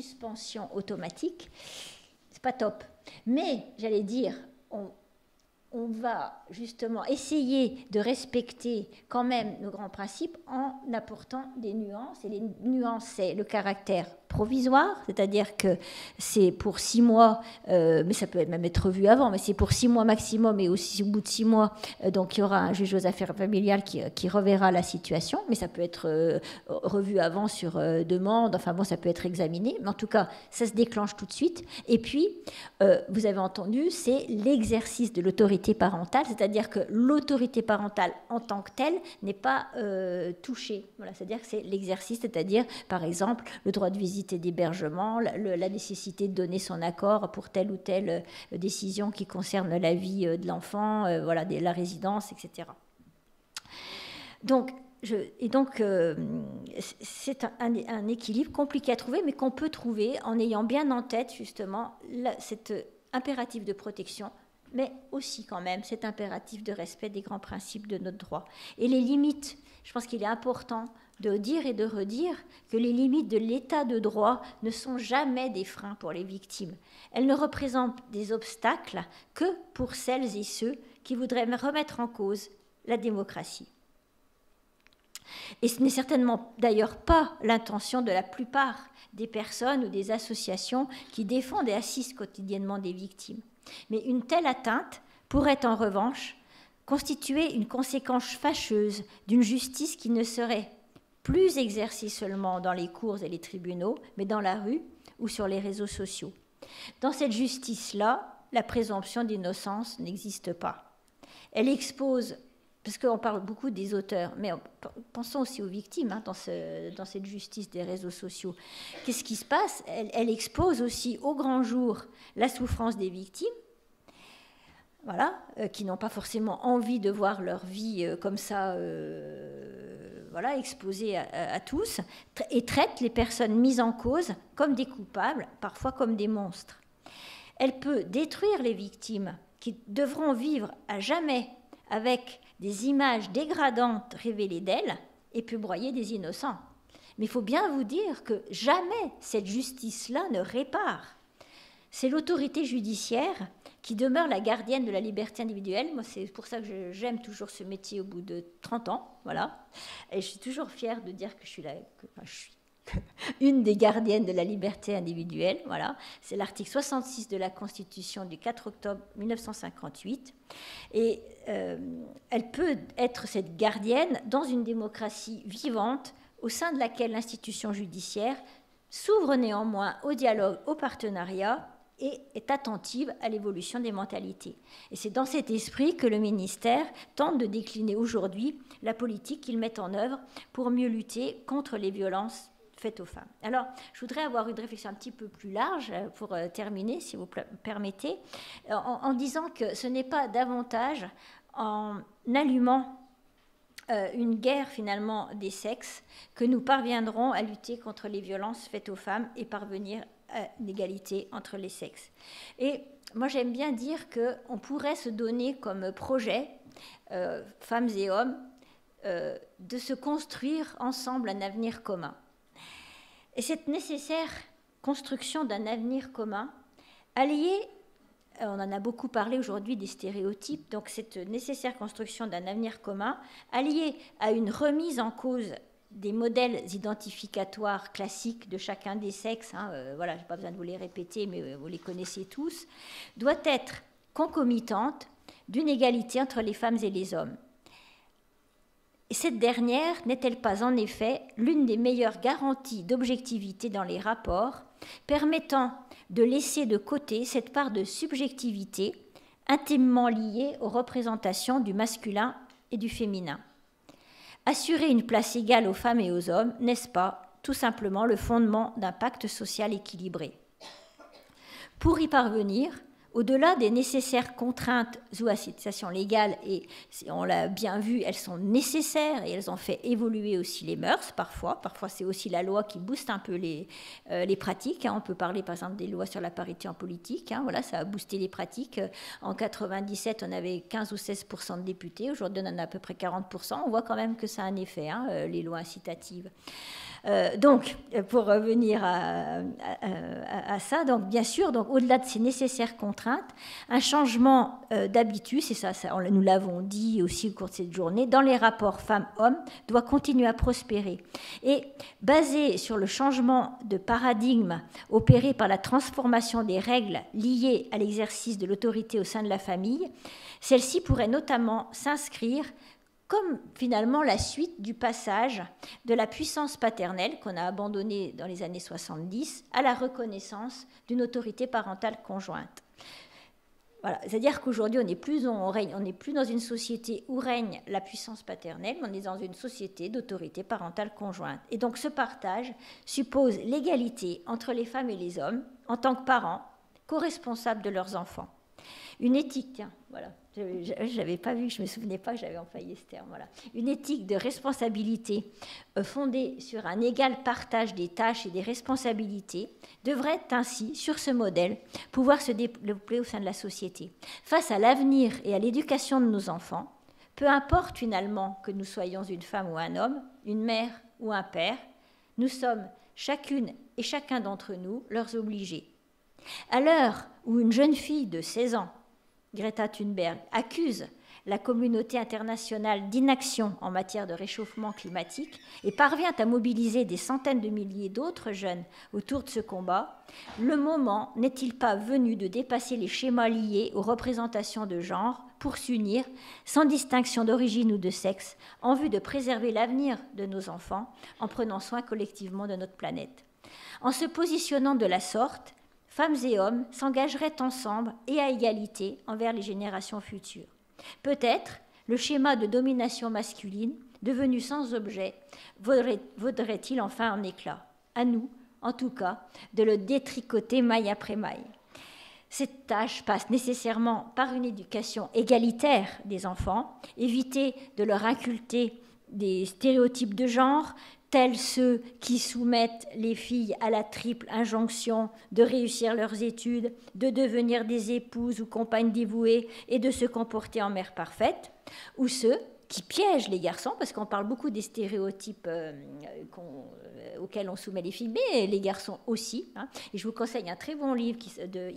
suspension automatique, c'est pas top. Mais, j'allais dire, on on va justement essayer de respecter quand même nos grands principes en apportant des nuances. Et les nuances, c'est le caractère provisoire, c'est-à-dire que c'est pour 6 mois, mais ça peut même être revu avant, mais c'est pour 6 mois maximum, et aussi au bout de 6 mois, donc il y aura un juge aux affaires familiales qui reverra la situation, mais ça peut être revu avant sur demande, enfin bon, ça peut être examiné, mais en tout cas, ça se déclenche tout de suite. Et puis, vous avez entendu, c'est l'exercice de l'autorité parentale, c'est-à-dire que l'autorité parentale en tant que telle n'est pas touchée. Voilà, c'est-à-dire que c'est l'exercice, c'est-à-dire, par exemple, le droit de visite et d'hébergement, la nécessité de donner son accord pour telle ou telle décision qui concerne la vie de l'enfant, voilà, la résidence, etc. Donc, c'est un équilibre compliqué à trouver, mais qu'on peut trouver en ayant bien en tête justement cet impératif de protection, mais aussi quand même cet impératif de respect des grands principes de notre droit. Et les limites, je pense qu'il est important de dire et de redire que les limites de l'état de droit ne sont jamais des freins pour les victimes. Elles ne représentent des obstacles que pour celles et ceux qui voudraient remettre en cause la démocratie. Et ce n'est certainement d'ailleurs pas l'intention de la plupart des personnes ou des associations qui défendent et assistent quotidiennement des victimes. Mais une telle atteinte pourrait en revanche constituer une conséquence fâcheuse d'une justice qui ne serait plus exercée seulement dans les cours et les tribunaux, mais dans la rue ou sur les réseaux sociaux. Dans cette justice-là, la présomption d'innocence n'existe pas. Elle expose, parce qu'on parle beaucoup des auteurs, mais pensons aussi aux victimes dans cette justice des réseaux sociaux. Qu'est-ce qui se passe ? Elle expose aussi au grand jour la souffrance des victimes, voilà, qui n'ont pas forcément envie de voir leur vie comme ça, voilà, exposée à tous, et traite les personnes mises en cause comme des coupables, parfois comme des monstres. Elle peut détruire les victimes qui devront vivre à jamais avec des images dégradantes révélées d'elles et peut broyer des innocents. Mais il faut bien vous dire que jamais cette justice-là ne répare. C'est l'autorité judiciaire qui demeure la gardienne de la liberté individuelle. Moi, c'est pour ça que j'aime toujours ce métier au bout de 30 ans. Voilà. Et je suis toujours fière de dire que je suis une des gardiennes de la liberté individuelle. Voilà. C'est l'article 66 de la Constitution du 4 octobre 1958. Et elle peut être cette gardienne dans une démocratie vivante au sein de laquelle l'institution judiciaire s'ouvre néanmoins au dialogue, au partenariat et est attentive à l'évolution des mentalités. Et c'est dans cet esprit que le ministère tente de décliner aujourd'hui la politique qu'il met en œuvre pour mieux lutter contre les violences faites aux femmes. Alors, je voudrais avoir une réflexion un petit peu plus large pour terminer, si vous permettez, en disant que ce n'est pas davantage en allumant une guerre finalement des sexes que nous parviendrons à lutter contre les violences faites aux femmes et parvenir à l'égalité entre les sexes. Et moi j'aime bien dire qu'on pourrait se donner comme projet, femmes et hommes, de se construire ensemble un avenir commun. Et cette nécessaire construction d'un avenir commun, alliée, on en a beaucoup parlé aujourd'hui des stéréotypes, donc cette nécessaire construction d'un avenir commun, alliée à une remise en cause des modèles identificatoires classiques de chacun des sexes, voilà, je n'ai pas besoin de vous les répéter, mais vous les connaissez tous, doit être concomitante d'une égalité entre les femmes et les hommes. Et cette dernière n'est-elle pas en effet l'une des meilleures garanties d'objectivité dans les rapports, permettant de laisser de côté cette part de subjectivité intimement liée aux représentations du masculin et du féminin. Assurer une place égale aux femmes et aux hommes, n'est-ce pas tout simplement le fondement d'un pacte social équilibré ? Pour y parvenir, au-delà des nécessaires contraintes ou incitations légales, et on l'a bien vu, elles sont nécessaires et elles ont fait évoluer aussi les mœurs parfois c'est aussi la loi qui booste un peu les pratiques. On peut parler par exemple des lois sur la parité en politique, voilà, ça a boosté les pratiques. En 97, on avait 15 ou 16% de députés, aujourd'hui on en a à peu près 40%. On voit quand même que ça a un effet, les lois incitatives. Donc, pour revenir à ça, donc bien sûr, donc au-delà de ces nécessaires contraintes, un changement d'habitude, c'est ça, nous l'avons dit aussi au cours de cette journée, dans les rapports femmes-hommes, doit continuer à prospérer. Et basé sur le changement de paradigme opéré par la transformation des règles liées à l'exercice de l'autorité au sein de la famille, celle-ci pourrait notamment s'inscrire comme finalement la suite du passage de la puissance paternelle qu'on a abandonnée dans les années 70 à la reconnaissance d'une autorité parentale conjointe. Voilà. C'est-à-dire qu'aujourd'hui, on n'est plus dans une société où règne la puissance paternelle, mais on est dans une société d'autorité parentale conjointe. Et donc ce partage suppose l'égalité entre les femmes et les hommes en tant que parents, co-responsables de leurs enfants. Une éthique, tiens, voilà. Je n'avais pas vu, je ne me souvenais pas que j'avais employé ce terme. Voilà. Une éthique de responsabilité fondée sur un égal partage des tâches et des responsabilités devrait ainsi, sur ce modèle, pouvoir se développer au sein de la société. Face à l'avenir et à l'éducation de nos enfants, peu importe finalement que nous soyons une femme ou un homme, une mère ou un père, nous sommes chacune et chacun d'entre nous leurs obligés. À l'heure où une jeune fille de 16 ans, Greta Thunberg, accuse la communauté internationale d'inaction en matière de réchauffement climatique et parvient à mobiliser des centaines de milliers d'autres jeunes autour de ce combat, le moment n'est-il pas venu de dépasser les schémas liés aux représentations de genre pour s'unir, sans distinction d'origine ou de sexe, en vue de préserver l'avenir de nos enfants en prenant soin collectivement de notre planète. En se positionnant de la sorte, femmes et hommes s'engageraient ensemble et à égalité envers les générations futures. Peut-être le schéma de domination masculine, devenu sans objet, vaudrait-il enfin un éclat. À nous, en tout cas, de le détricoter maille après maille. Cette tâche passe nécessairement par une éducation égalitaire des enfants, éviter de leur inculter des stéréotypes de genre, tels ceux qui soumettent les filles à la triple injonction de réussir leurs études, de devenir des épouses ou compagnes dévouées et de se comporter en mère parfaite, ou ceux qui piègent les garçons, parce qu'on parle beaucoup des stéréotypes auxquels on soumet les filles, mais les garçons aussi. Hein. Et je vous conseille un très bon livre de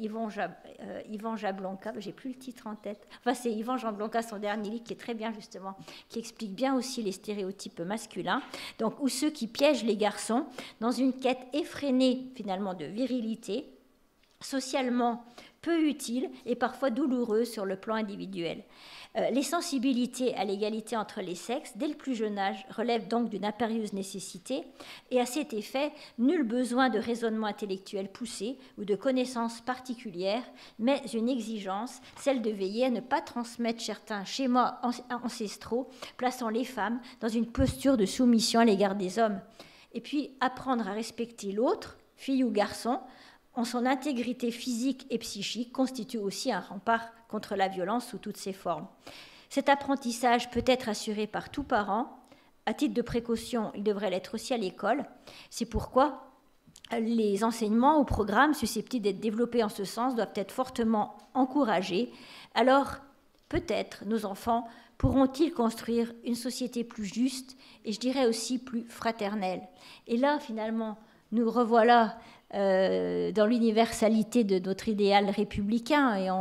Yvan Jablonka, j'ai plus le titre en tête, enfin c'est Yvan Jablonka, son dernier livre, qui est très bien justement, qui explique bien aussi les stéréotypes masculins, donc, ou ceux qui piègent les garçons dans une quête effrénée finalement de virilité, socialement peu utile et parfois douloureuse sur le plan individuel. Les sensibilités à l'égalité entre les sexes, dès le plus jeune âge, relèvent donc d'une impérieuse nécessité, et à cet effet, nul besoin de raisonnement intellectuel poussé ou de connaissances particulières, mais une exigence, celle de veiller à ne pas transmettre certains schémas ancestraux, plaçant les femmes dans une posture de soumission à l'égard des hommes. Et puis, apprendre à respecter l'autre, fille ou garçon, en son intégrité physique et psychique, constitue aussi un rempart contre la violence sous toutes ses formes. Cet apprentissage peut être assuré par tout parent. À titre de précaution, il devrait l'être aussi à l'école. C'est pourquoi les enseignements ou programmes susceptibles d'être développés en ce sens doivent être fortement encouragés. Alors, peut-être nos enfants pourront-ils construire une société plus juste et je dirais aussi plus fraternelle. Et là, finalement, nous revoilà dans l'universalité de notre idéal républicain et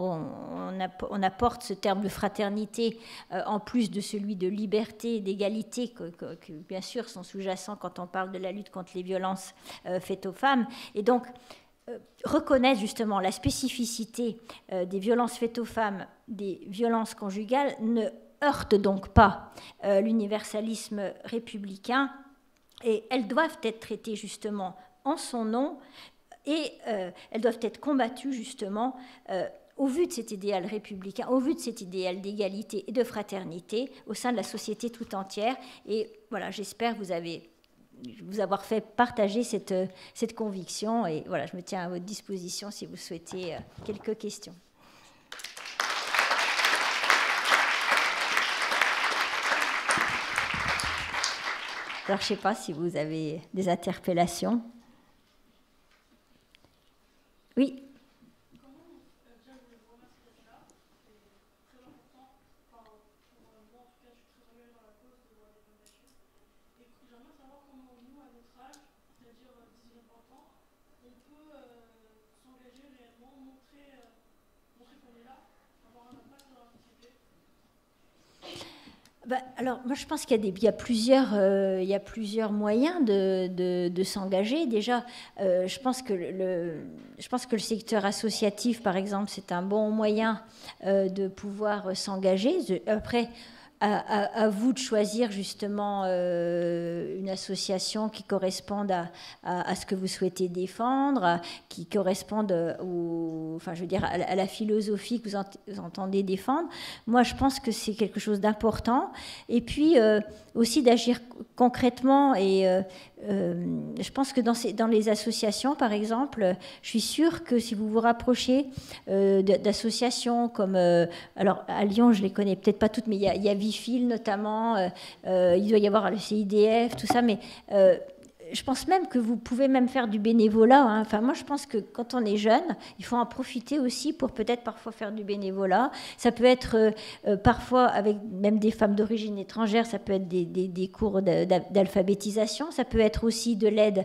on apporte ce terme de fraternité en plus de celui de liberté et d'égalité que bien sûr sont sous-jacents quand on parle de la lutte contre les violences faites aux femmes. Et donc reconnaître justement la spécificité des violences faites aux femmes, des violences conjugales, ne heurte donc pas l'universalisme républicain, et elles doivent être traitées justement en son nom, et elles doivent être combattues justement au vu de cet idéal républicain, au vu de cet idéal d'égalité et de fraternité au sein de la société tout entière. Et voilà, j'espère vous avoir fait partager cette conviction, et voilà, je me tiens à votre disposition si vous souhaitez quelques questions. Alors, je ne sais pas si vous avez des interpellations. Oui. Comment, déjà, je voulais vous remercier d'être là. C'est très important. Enfin, pour moi, en tout cas, je suis très engagée dans la cause de la défense. Et j'aimerais savoir comment nous, à on peut s'engager réellement, montrer qu'on est là, avoir un impact dans la société? Alors, moi, je pense qu'il y a plusieurs moyens de s'engager. Déjà, je pense que le secteur associatif, par exemple, c'est un bon moyen de pouvoir s'engager. Après, à vous de choisir justement une association qui corresponde à ce que vous souhaitez défendre, qui corresponde à la philosophie que vous entendez défendre. Moi, je pense que c'est quelque chose d'important. Et puis aussi d'agir concrètement. Et je pense que dans les associations, par exemple, je suis sûre que si vous vous rapprochez d'associations comme... alors, à Lyon, je ne les connais peut-être pas toutes, mais il y a Vifil notamment, il doit y avoir le CIDF, tout ça, mais... je pense même que vous pouvez même faire du bénévolat. Hein. Enfin, moi, je pense que quand on est jeune, il faut en profiter aussi pour peut-être parfois faire du bénévolat. Ça peut être parfois avec même des femmes d'origine étrangère, ça peut être des cours d'alphabétisation, ça peut être aussi de l'aide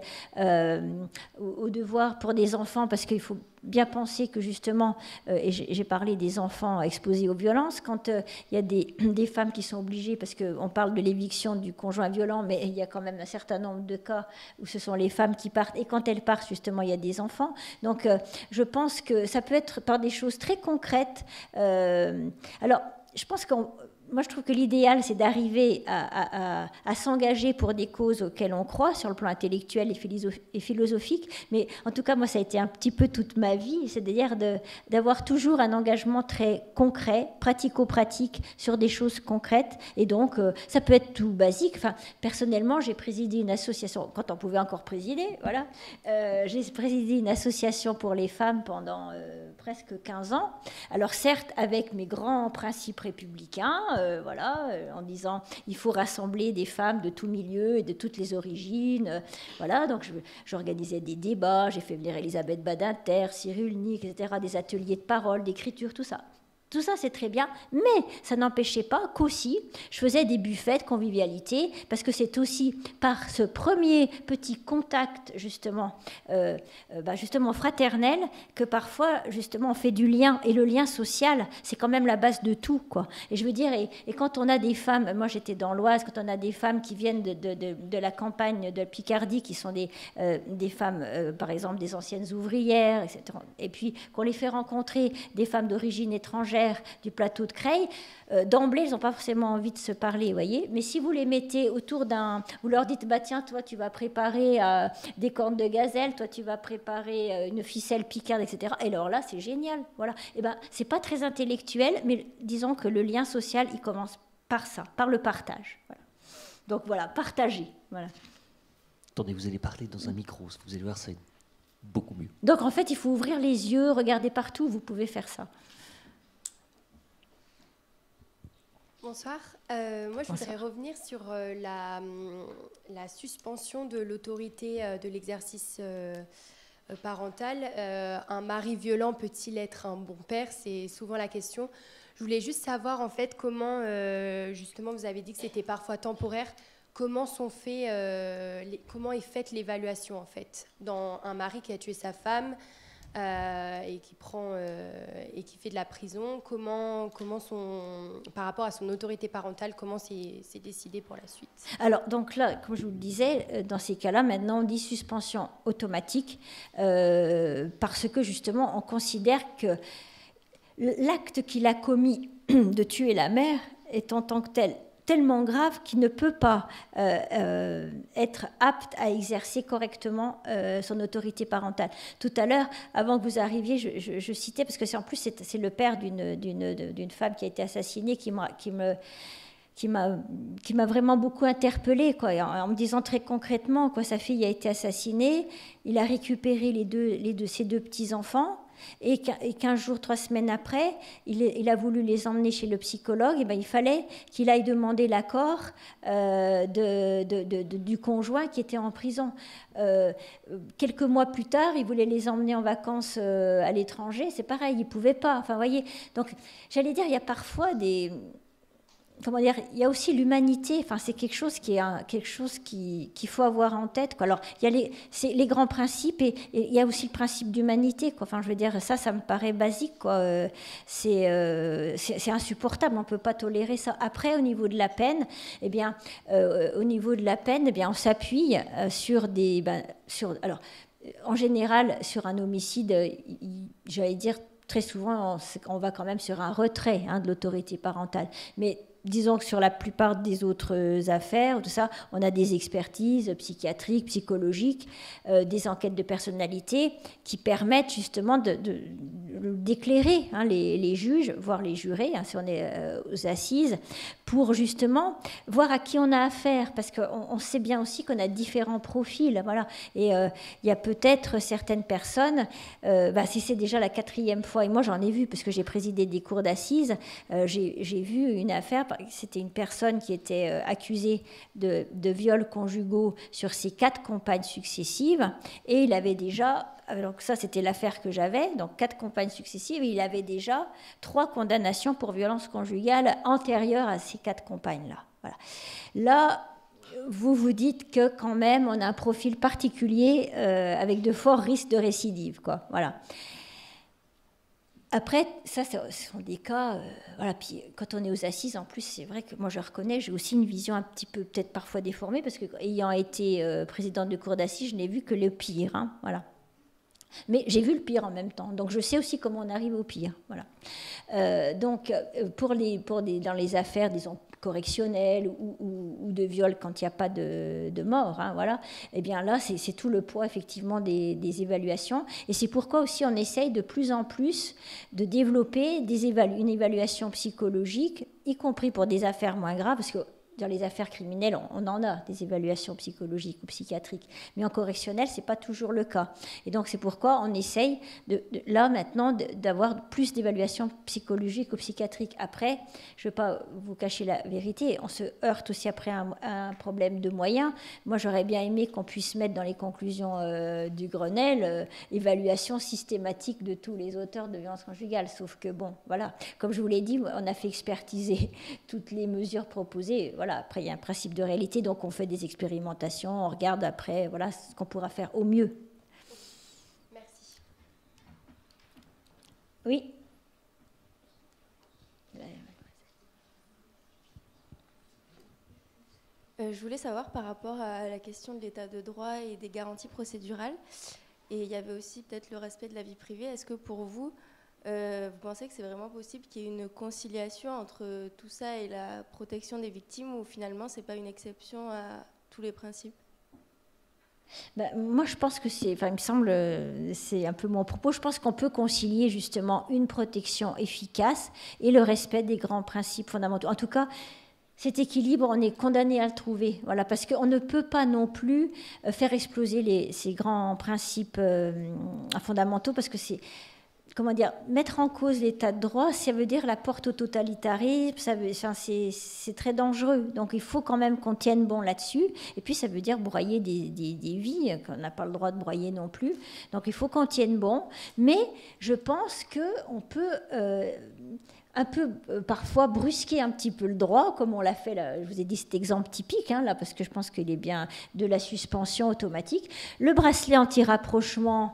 aux devoirs pour des enfants, parce qu'il faut bien penser que justement, et j'ai parlé des enfants exposés aux violences, quand il y a des femmes qui sont obligées, parce qu'on parle de l'éviction du conjoint violent, mais il y a quand même un certain nombre de cas où ce sont les femmes qui partent, et quand elles partent, justement, il y a des enfants. Donc, je pense que ça peut être par des choses très concrètes. Alors, je pense moi, je trouve que l'idéal, c'est d'arriver à s'engager pour des causes auxquelles on croit, sur le plan intellectuel et philosophique. Mais en tout cas, moi, ça a été un petit peu toute ma vie, c'est-à-dire d'avoir toujours un engagement très concret, pratico-pratique, sur des choses concrètes. Et donc, ça peut être tout basique. Enfin, personnellement, j'ai présidé une association, quand on pouvait encore présider, voilà. J'ai présidé une association pour les femmes pendant presque 15 ans. Alors, certes, avec mes grands principes républicains, en disant il faut rassembler des femmes de tous milieux et de toutes les origines. Voilà, donc j'organisais des débats, j'ai fait venir Elisabeth Badinter, Cyril Nick, etc., des ateliers de parole, d'écriture, tout ça. Tout ça, c'est très bien, mais ça n'empêchait pas qu'aussi, je faisais des buffets de convivialité, parce que c'est aussi par ce premier petit contact, justement fraternel, que parfois, justement, on fait du lien. Et le lien social, c'est quand même la base de tout, quoi. Et je veux dire, et quand on a des femmes, moi j'étais dans l'Oise, quand on a des femmes qui viennent de la campagne de Picardie, qui sont des femmes, par exemple, des anciennes ouvrières, etc., et puis qu'on les fait rencontrer des femmes d'origine étrangère, du plateau de Creil, d'emblée, ils n'ont pas forcément envie de se parler, vous voyez. Mais si vous les mettez autour vous leur dites, bah tiens, toi, tu vas préparer des cornes de gazelle, toi, tu vas préparer une ficelle picarde, etc. Et alors là, c'est génial, voilà. Et ben, c'est pas très intellectuel, mais disons que le lien social, il commence par ça, par le partage. Voilà. Donc voilà, partager, voilà. Attendez, vous allez parler dans un micro, vous allez voir, c'est beaucoup mieux. Donc en fait, il faut ouvrir les yeux, regarder partout, vous pouvez faire ça. Bonsoir. Moi, je voudrais revenir sur la suspension de l'autorité de l'exercice parental. Un mari violent peut-il être un bon père? C'est souvent la question. Je voulais juste savoir, en fait, comment, justement, vous avez dit que c'était parfois temporaire. Comment est faite l'évaluation, en fait, dans un mari qui a tué sa femme et qui fait de la prison, par rapport à son autorité parentale, comment c'est décidé pour la suite? Alors, donc là, comme je vous le disais, dans ces cas-là, maintenant, on dit suspension automatique parce que, justement, on considère que l'acte qu'il a commis de tuer la mère est en tant que tel tellement grave qu'il ne peut pas être apte à exercer correctement son autorité parentale. Tout à l'heure, avant que vous arriviez, je citais, parce que c'est le père d'une femme qui a été assassinée qui m'a vraiment beaucoup interpellée, quoi, en me disant très concrètement, quoi, sa fille a été assassinée, il a récupéré ses deux petits-enfants, et 15 jours, 3 semaines après, il a voulu les emmener chez le psychologue, et ben, il fallait qu'il aille demander l'accord du conjoint qui était en prison. Quelques mois plus tard, il voulait les emmener en vacances à l'étranger, c'est pareil, il ne pouvait pas. Enfin, voyez, donc, j'allais dire, il y a parfois comment dire, il y a aussi l'humanité. Enfin, c'est quelque chose qu'il faut avoir en tête, quoi. Alors, il y a les grands principes et il y a aussi le principe d'humanité, quoi. Enfin, je veux dire, ça me paraît basique, quoi. C'est insupportable. On ne peut pas tolérer ça. Après, au niveau de la peine, eh bien, on s'appuie sur des, alors, en général, sur un homicide, j'allais dire. Très souvent, on va quand même sur un retrait de l'autorité parentale. Mais disons que sur la plupart des autres affaires, tout ça, on a des expertises psychiatriques, psychologiques, des enquêtes de personnalité qui permettent justement d'éclairer les juges, voire les jurés, si on est aux assises, pour justement voir à qui on a affaire, parce qu'on sait bien aussi qu'on a différents profils, voilà. Et il y a peut-être certaines personnes, si c'est déjà la 4e fois, et moi j'en ai vu, parce que j'ai présidé des cours d'assises, j'ai vu une affaire, c'était une personne qui était accusée de viols conjugaux sur ses 4 compagnes successives, et il avait déjà... Donc ça, c'était l'affaire que j'avais, donc 4 compagnes successives, et il avait déjà 3 condamnations pour violence conjugale antérieures à ces 4 compagnes-là. Voilà. Là, vous vous dites que quand même, on a un profil particulier avec de forts risques de récidive, quoi. Voilà. Après, ça, ce sont des cas... voilà. Puis quand on est aux assises, en plus, c'est vrai que moi, je reconnais, j'ai aussi une vision un petit peu, peut-être parfois déformée, parce que ayant été présidente de cour d'assises, je n'ai vu que le pire, voilà. Mais j'ai vu le pire en même temps, donc je sais aussi comment on arrive au pire. Voilà. Donc, dans les affaires, disons, correctionnelles ou de viol quand il n'y a pas de mort, voilà, eh bien là, c'est tout le poids, effectivement, des évaluations. Et c'est pourquoi aussi on essaye de plus en plus de développer une évaluation psychologique, y compris pour des affaires moins graves, parce que dans les affaires criminelles, on en a des évaluations psychologiques ou psychiatriques. Mais en correctionnel, ce n'est pas toujours le cas. Et donc, c'est pourquoi on essaye, là, maintenant, d'avoir plus d'évaluations psychologiques ou psychiatriques. Après, je ne vais pas vous cacher la vérité, on se heurte aussi après à un problème de moyens. Moi, j'aurais bien aimé qu'on puisse mettre dans les conclusions du Grenelle évaluation systématique de tous les auteurs de violences conjugales. Sauf que, bon, voilà, comme je vous l'ai dit, on a fait expertiser toutes les mesures proposées. Voilà. Après, il y a un principe de réalité, donc on fait des expérimentations, on regarde après, voilà ce qu'on pourra faire au mieux. Merci. Oui. Je voulais savoir par rapport à la question de l'état de droit et des garanties procédurales, et il y avait aussi peut-être le respect de la vie privée. Est-ce que pour vous, vous pensez que c'est vraiment possible qu'il y ait une conciliation entre tout ça et la protection des victimes, ou finalement c'est pas une exception à tous les principes? Moi, je pense que il me semble, c'est un peu mon propos, je pense qu'on peut concilier justement une protection efficace et le respect des grands principes fondamentaux. En tout cas, cet équilibre, on est condamné à le trouver, voilà, parce qu'on ne peut pas non plus faire exploser ces grands principes fondamentaux, parce que c'est... Comment dire, mettre en cause l'état de droit, ça veut dire la porte au totalitarisme, c'est très dangereux. Donc il faut quand même qu'on tienne bon là-dessus. Et puis ça veut dire broyer des vies, qu'on n'a pas le droit de broyer non plus. Donc il faut qu'on tienne bon. Mais je pense qu'on peut un peu parfois brusquer un petit peu le droit, comme on l'a fait là. Je vous ai dit cet exemple typique, là, parce que je pense qu'il est bien de la suspension automatique. Le bracelet anti-rapprochement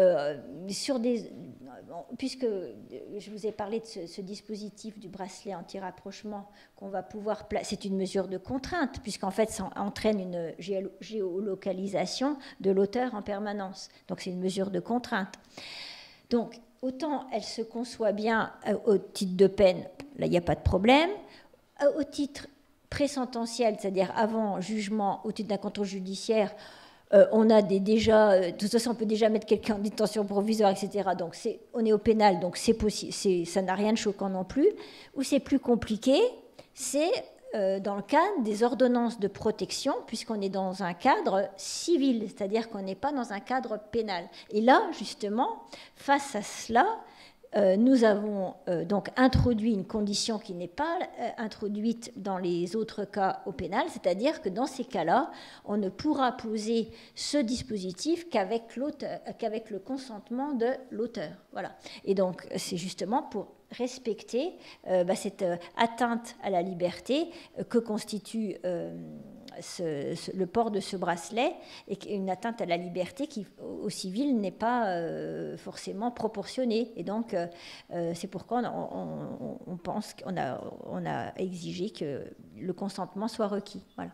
puisque je vous ai parlé de ce dispositif du bracelet anti-rapprochement qu'on va pouvoir placer, c'est une mesure de contrainte, puisqu'en fait ça entraîne une géolocalisation de l'auteur en permanence. Donc c'est une mesure de contrainte. Donc autant elle se conçoit bien au titre de peine, là il n'y a pas de problème. Au titre présententiel, c'est-à-dire avant jugement, au titre d'un contrôle judiciaire, on a de toute façon, on peut déjà mettre quelqu'un en détention provisoire, etc. Donc, on est au pénal, donc c'est possible, ça n'a rien de choquant non plus. Où c'est plus compliqué, c'est dans le cadre des ordonnances de protection, puisqu'on est dans un cadre civil, c'est-à-dire qu'on n'est pas dans un cadre pénal. Et là, justement, face à cela, nous avons donc introduit une condition qui n'est pas introduite dans les autres cas au pénal, c'est-à-dire que dans ces cas-là, on ne pourra poser ce dispositif qu'avec le consentement de l'auteur. Voilà. Et donc, c'est justement pour respecter cette atteinte à la liberté que constitue le port de ce bracelet, et une atteinte à la liberté qui, au civil, n'est pas forcément proportionnée. Et donc, c'est pourquoi on pense qu'on a exigé que le consentement soit requis. Voilà.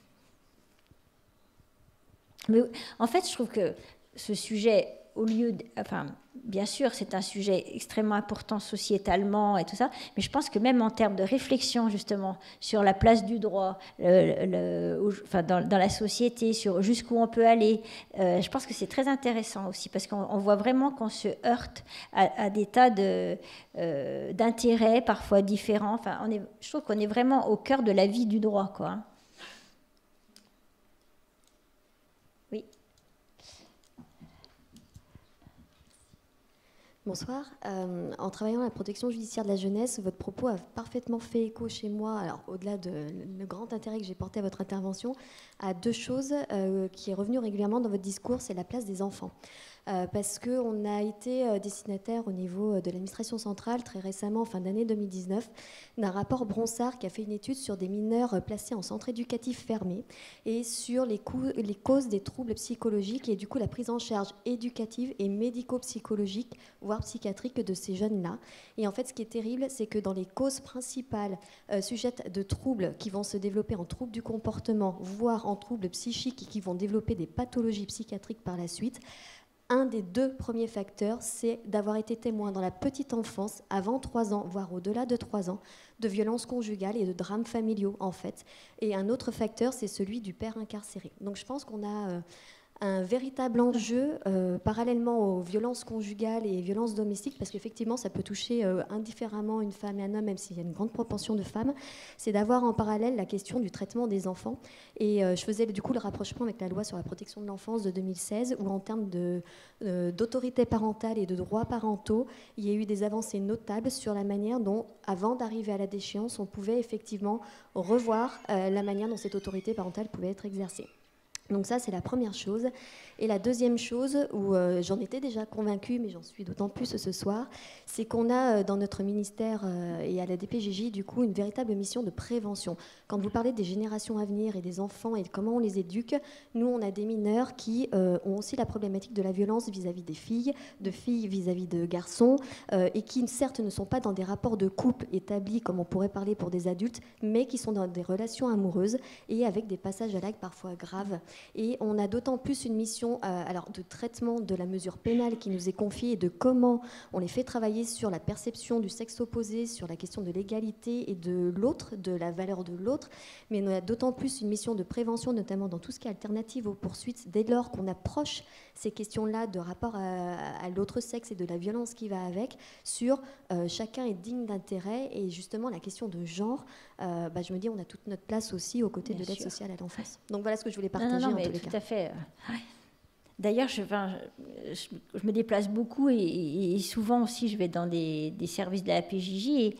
Mais en fait, je trouve que ce sujet, bien sûr, c'est un sujet extrêmement important sociétalement et tout ça, mais je pense que même en termes de réflexion, justement, sur la place du droit, dans la société, sur jusqu'où on peut aller, je pense que c'est très intéressant aussi, parce qu'on voit vraiment qu'on se heurte à des tas d'intérêts parfois différents. Je trouve qu'on est vraiment au cœur de la vie du droit, quoi. Bonsoir. En travaillant à la protection judiciaire de la jeunesse, votre propos a parfaitement fait écho chez moi, alors au-delà le grand intérêt que j'ai porté à votre intervention, à deux choses qui est revenu régulièrement dans votre discours, c'est la place des enfants. Parce qu'on a été destinataire au niveau de l'administration centrale très récemment, en fin d'année 2019, d'un rapport Bronsard qui a fait une étude sur des mineurs placés en centre éducatif fermé et sur les causes des troubles psychologiques et du coup la prise en charge éducative et médico-psychologique, voire psychiatrique de ces jeunes-là. Et en fait, ce qui est terrible, c'est que dans les causes principales sujettes de troubles qui vont se développer en troubles du comportement, voire en troubles psychiques et qui vont développer des pathologies psychiatriques par la suite, un des deux premiers facteurs, c'est d'avoir été témoin dans la petite enfance, avant 3 ans, voire au-delà de 3 ans, de violences conjugales et de drames familiaux, en fait. Et un autre facteur, c'est celui du père incarcéré. Donc je pense qu'on a un véritable enjeu parallèlement aux violences conjugales et violences domestiques, parce qu'effectivement, ça peut toucher indifféremment une femme et un homme, même s'il y a une grande proportion de femmes, c'est d'avoir en parallèle la question du traitement des enfants. Et je faisais du coup le rapprochement avec la loi sur la protection de l'enfance de 2016, où en termes d'autorité parentale et de droits parentaux, il y a eu des avancées notables sur la manière dont, avant d'arriver à la déchéance, on pouvait effectivement revoir la manière dont cette autorité parentale pouvait être exercée. Donc ça, c'est la première chose. Et la deuxième chose, où j'en étais déjà convaincue, mais j'en suis d'autant plus ce soir, c'est qu'on a dans notre ministère et à la DPJJ, du coup, une véritable mission de prévention. Quand vous parlez des générations à venir et des enfants et de comment on les éduque, nous, on a des mineurs qui ont aussi la problématique de la violence vis-à-vis des filles, de filles vis-à-vis de garçons, et qui, certes, ne sont pas dans des rapports de couple établis, comme on pourrait parler pour des adultes, mais qui sont dans des relations amoureuses et avec des passages à l'acte parfois graves. Et on a d'autant plus une mission de traitement de la mesure pénale qui nous est confiée et de comment on les fait travailler sur la perception du sexe opposé, sur la question de l'égalité et de l'autre, de la valeur de l'autre. Mais on a d'autant plus une mission de prévention, notamment dans tout ce qui est alternative aux poursuites, dès lors qu'on approche ces questions-là de rapport à l'autre sexe et de la violence qui va avec, sur chacun est digne d'intérêt. Et justement, la question de genre, je me dis, on a toute notre place aussi aux côtés de l'aide sociale à l'enfance. Donc voilà ce que je voulais partager en tous les cas. Tout à fait. D'ailleurs, je me déplace beaucoup et souvent aussi je vais dans des services de la PJJ et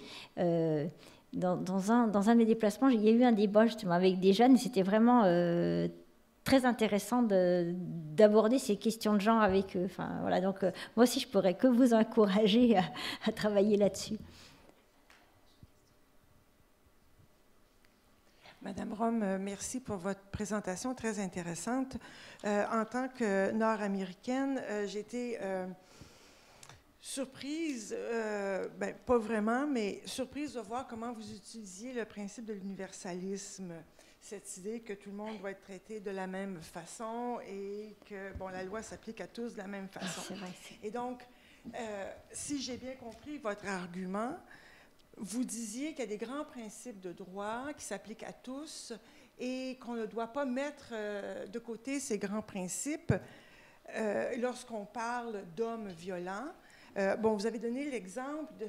dans un de mes déplacements, il y a eu un débat justement avec des jeunes et c'était vraiment très intéressant d'aborder ces questions de genre avec eux. Enfin, voilà, donc moi aussi je pourrais que vous encourager à travailler là-dessus. Madame Rome, merci pour votre présentation très intéressante. En tant que Nord-américaine, j'ai été surprise, pas vraiment, mais surprise de voir comment vous utilisiez le principe de l'universalisme, cette idée que tout le monde doit être traité de la même façon et que la loi s'applique à tous de la même façon. C'est vrai. Et donc, si j'ai bien compris votre argument, vous disiez qu'il y a des grands principes de droit qui s'appliquent à tous et qu'on ne doit pas mettre de côté ces grands principes lorsqu'on parle d'hommes violents. Vous avez donné l'exemple de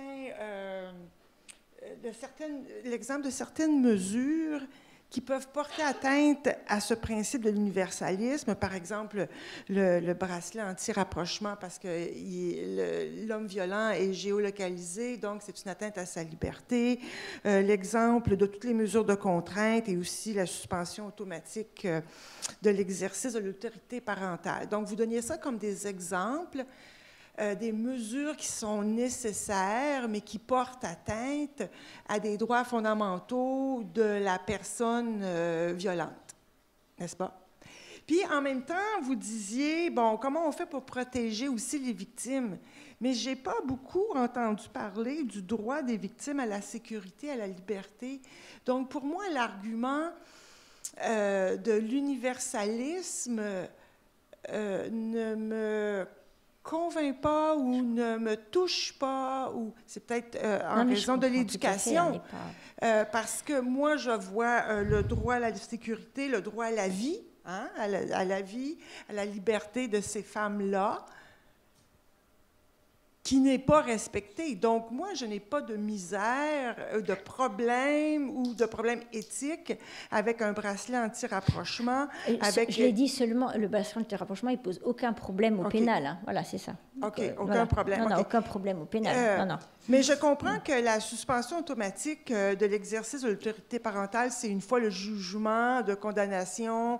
certaines mesures qui peuvent porter atteinte à ce principe de l'universalisme. Par exemple, le bracelet anti-rapprochement, parce que l'homme violent est géolocalisé, donc c'est une atteinte à sa liberté. L'exemple de toutes les mesures de contrainte et aussi la suspension automatique de l'exercice de l'autorité parentale. Donc, vous donniez ça comme des exemples. des mesures qui sont nécessaires, mais qui portent atteinte à des droits fondamentaux de la personne violente, n'est-ce pas? Puis, en même temps, vous disiez, bon, comment on fait pour protéger aussi les victimes? Mais je n'ai pas beaucoup entendu parler du droit des victimes à la sécurité, à la liberté. Donc, pour moi, l'argument de l'universalisme ne me convainc pas ou ne me touche pas, ou c'est peut-être en raison de l'éducation, parce que moi, je vois le droit à la sécurité, le droit à la vie, hein, à la vie, à la liberté de ces femmes-là, qui n'est pas respecté. Donc, moi, je n'ai pas de misère, de problème ou de problème éthique avec un bracelet anti-rapprochement. Je l'ai dit seulement, le bracelet anti-rapprochement, il ne pose aucun problème au pénal. Hein. Voilà, c'est ça. OK, aucun voilà. problème. Non, aucun problème au pénal. Non. Mais je comprends que la suspension automatique de l'exercice de l'autorité parentale, c'est une fois le jugement de condamnation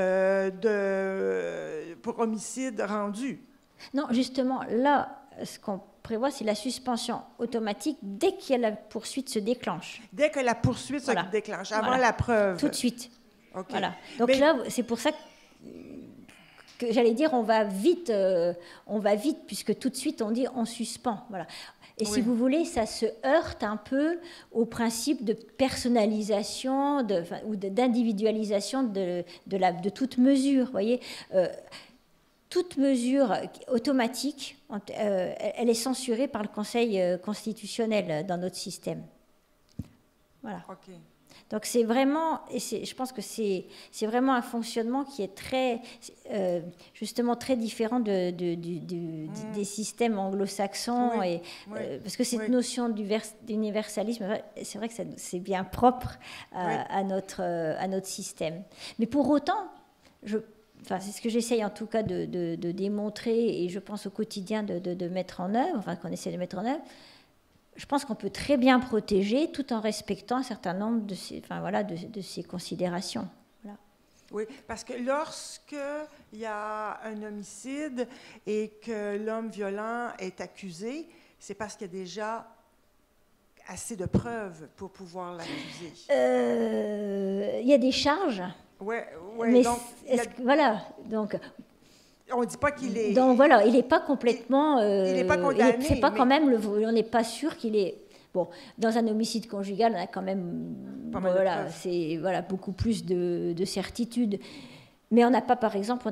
pour homicide rendu. Non, justement, là, ce qu'on prévoit, c'est la suspension automatique dès que la poursuite se déclenche. Dès que la poursuite se déclenche, avant la preuve. Tout de suite. Okay. Voilà. Donc là, c'est pour ça que j'allais dire, on va vite, puisque tout de suite, on dit on suspend. Voilà. Et si vous voulez, ça se heurte un peu au principe de personnalisation ou d'individualisation de toute mesure. Vous voyez, toute mesure automatique, elle est censurée par le Conseil constitutionnel dans notre système. Voilà. Okay. Donc c'est vraiment, et je pense que c'est vraiment un fonctionnement qui est justement très différent des systèmes anglo-saxons, parce que cette notion d'universalisme, c'est vrai que c'est bien propre à notre système. Mais pour autant, c'est ce que j'essaye en tout cas de démontrer, et je pense au quotidien de mettre en œuvre, qu'on essaie de mettre en œuvre. Je pense qu'on peut très bien protéger tout en respectant un certain nombre de ces considérations. Voilà. Oui, parce que lorsqu'il y a un homicide et que l'homme violent est accusé, c'est parce qu'il y a déjà assez de preuves pour pouvoir l'accuser. Il y a des charges. Oui, mais donc on ne dit pas qu'il est... Donc voilà, il n'est pas complètement... il n'est pas condamné. C'est pas quand même on n'est pas sûr qu'il est... Bon, dans un homicide conjugal, on a quand même beaucoup plus de certitude. Mais on n'a pas, par exemple,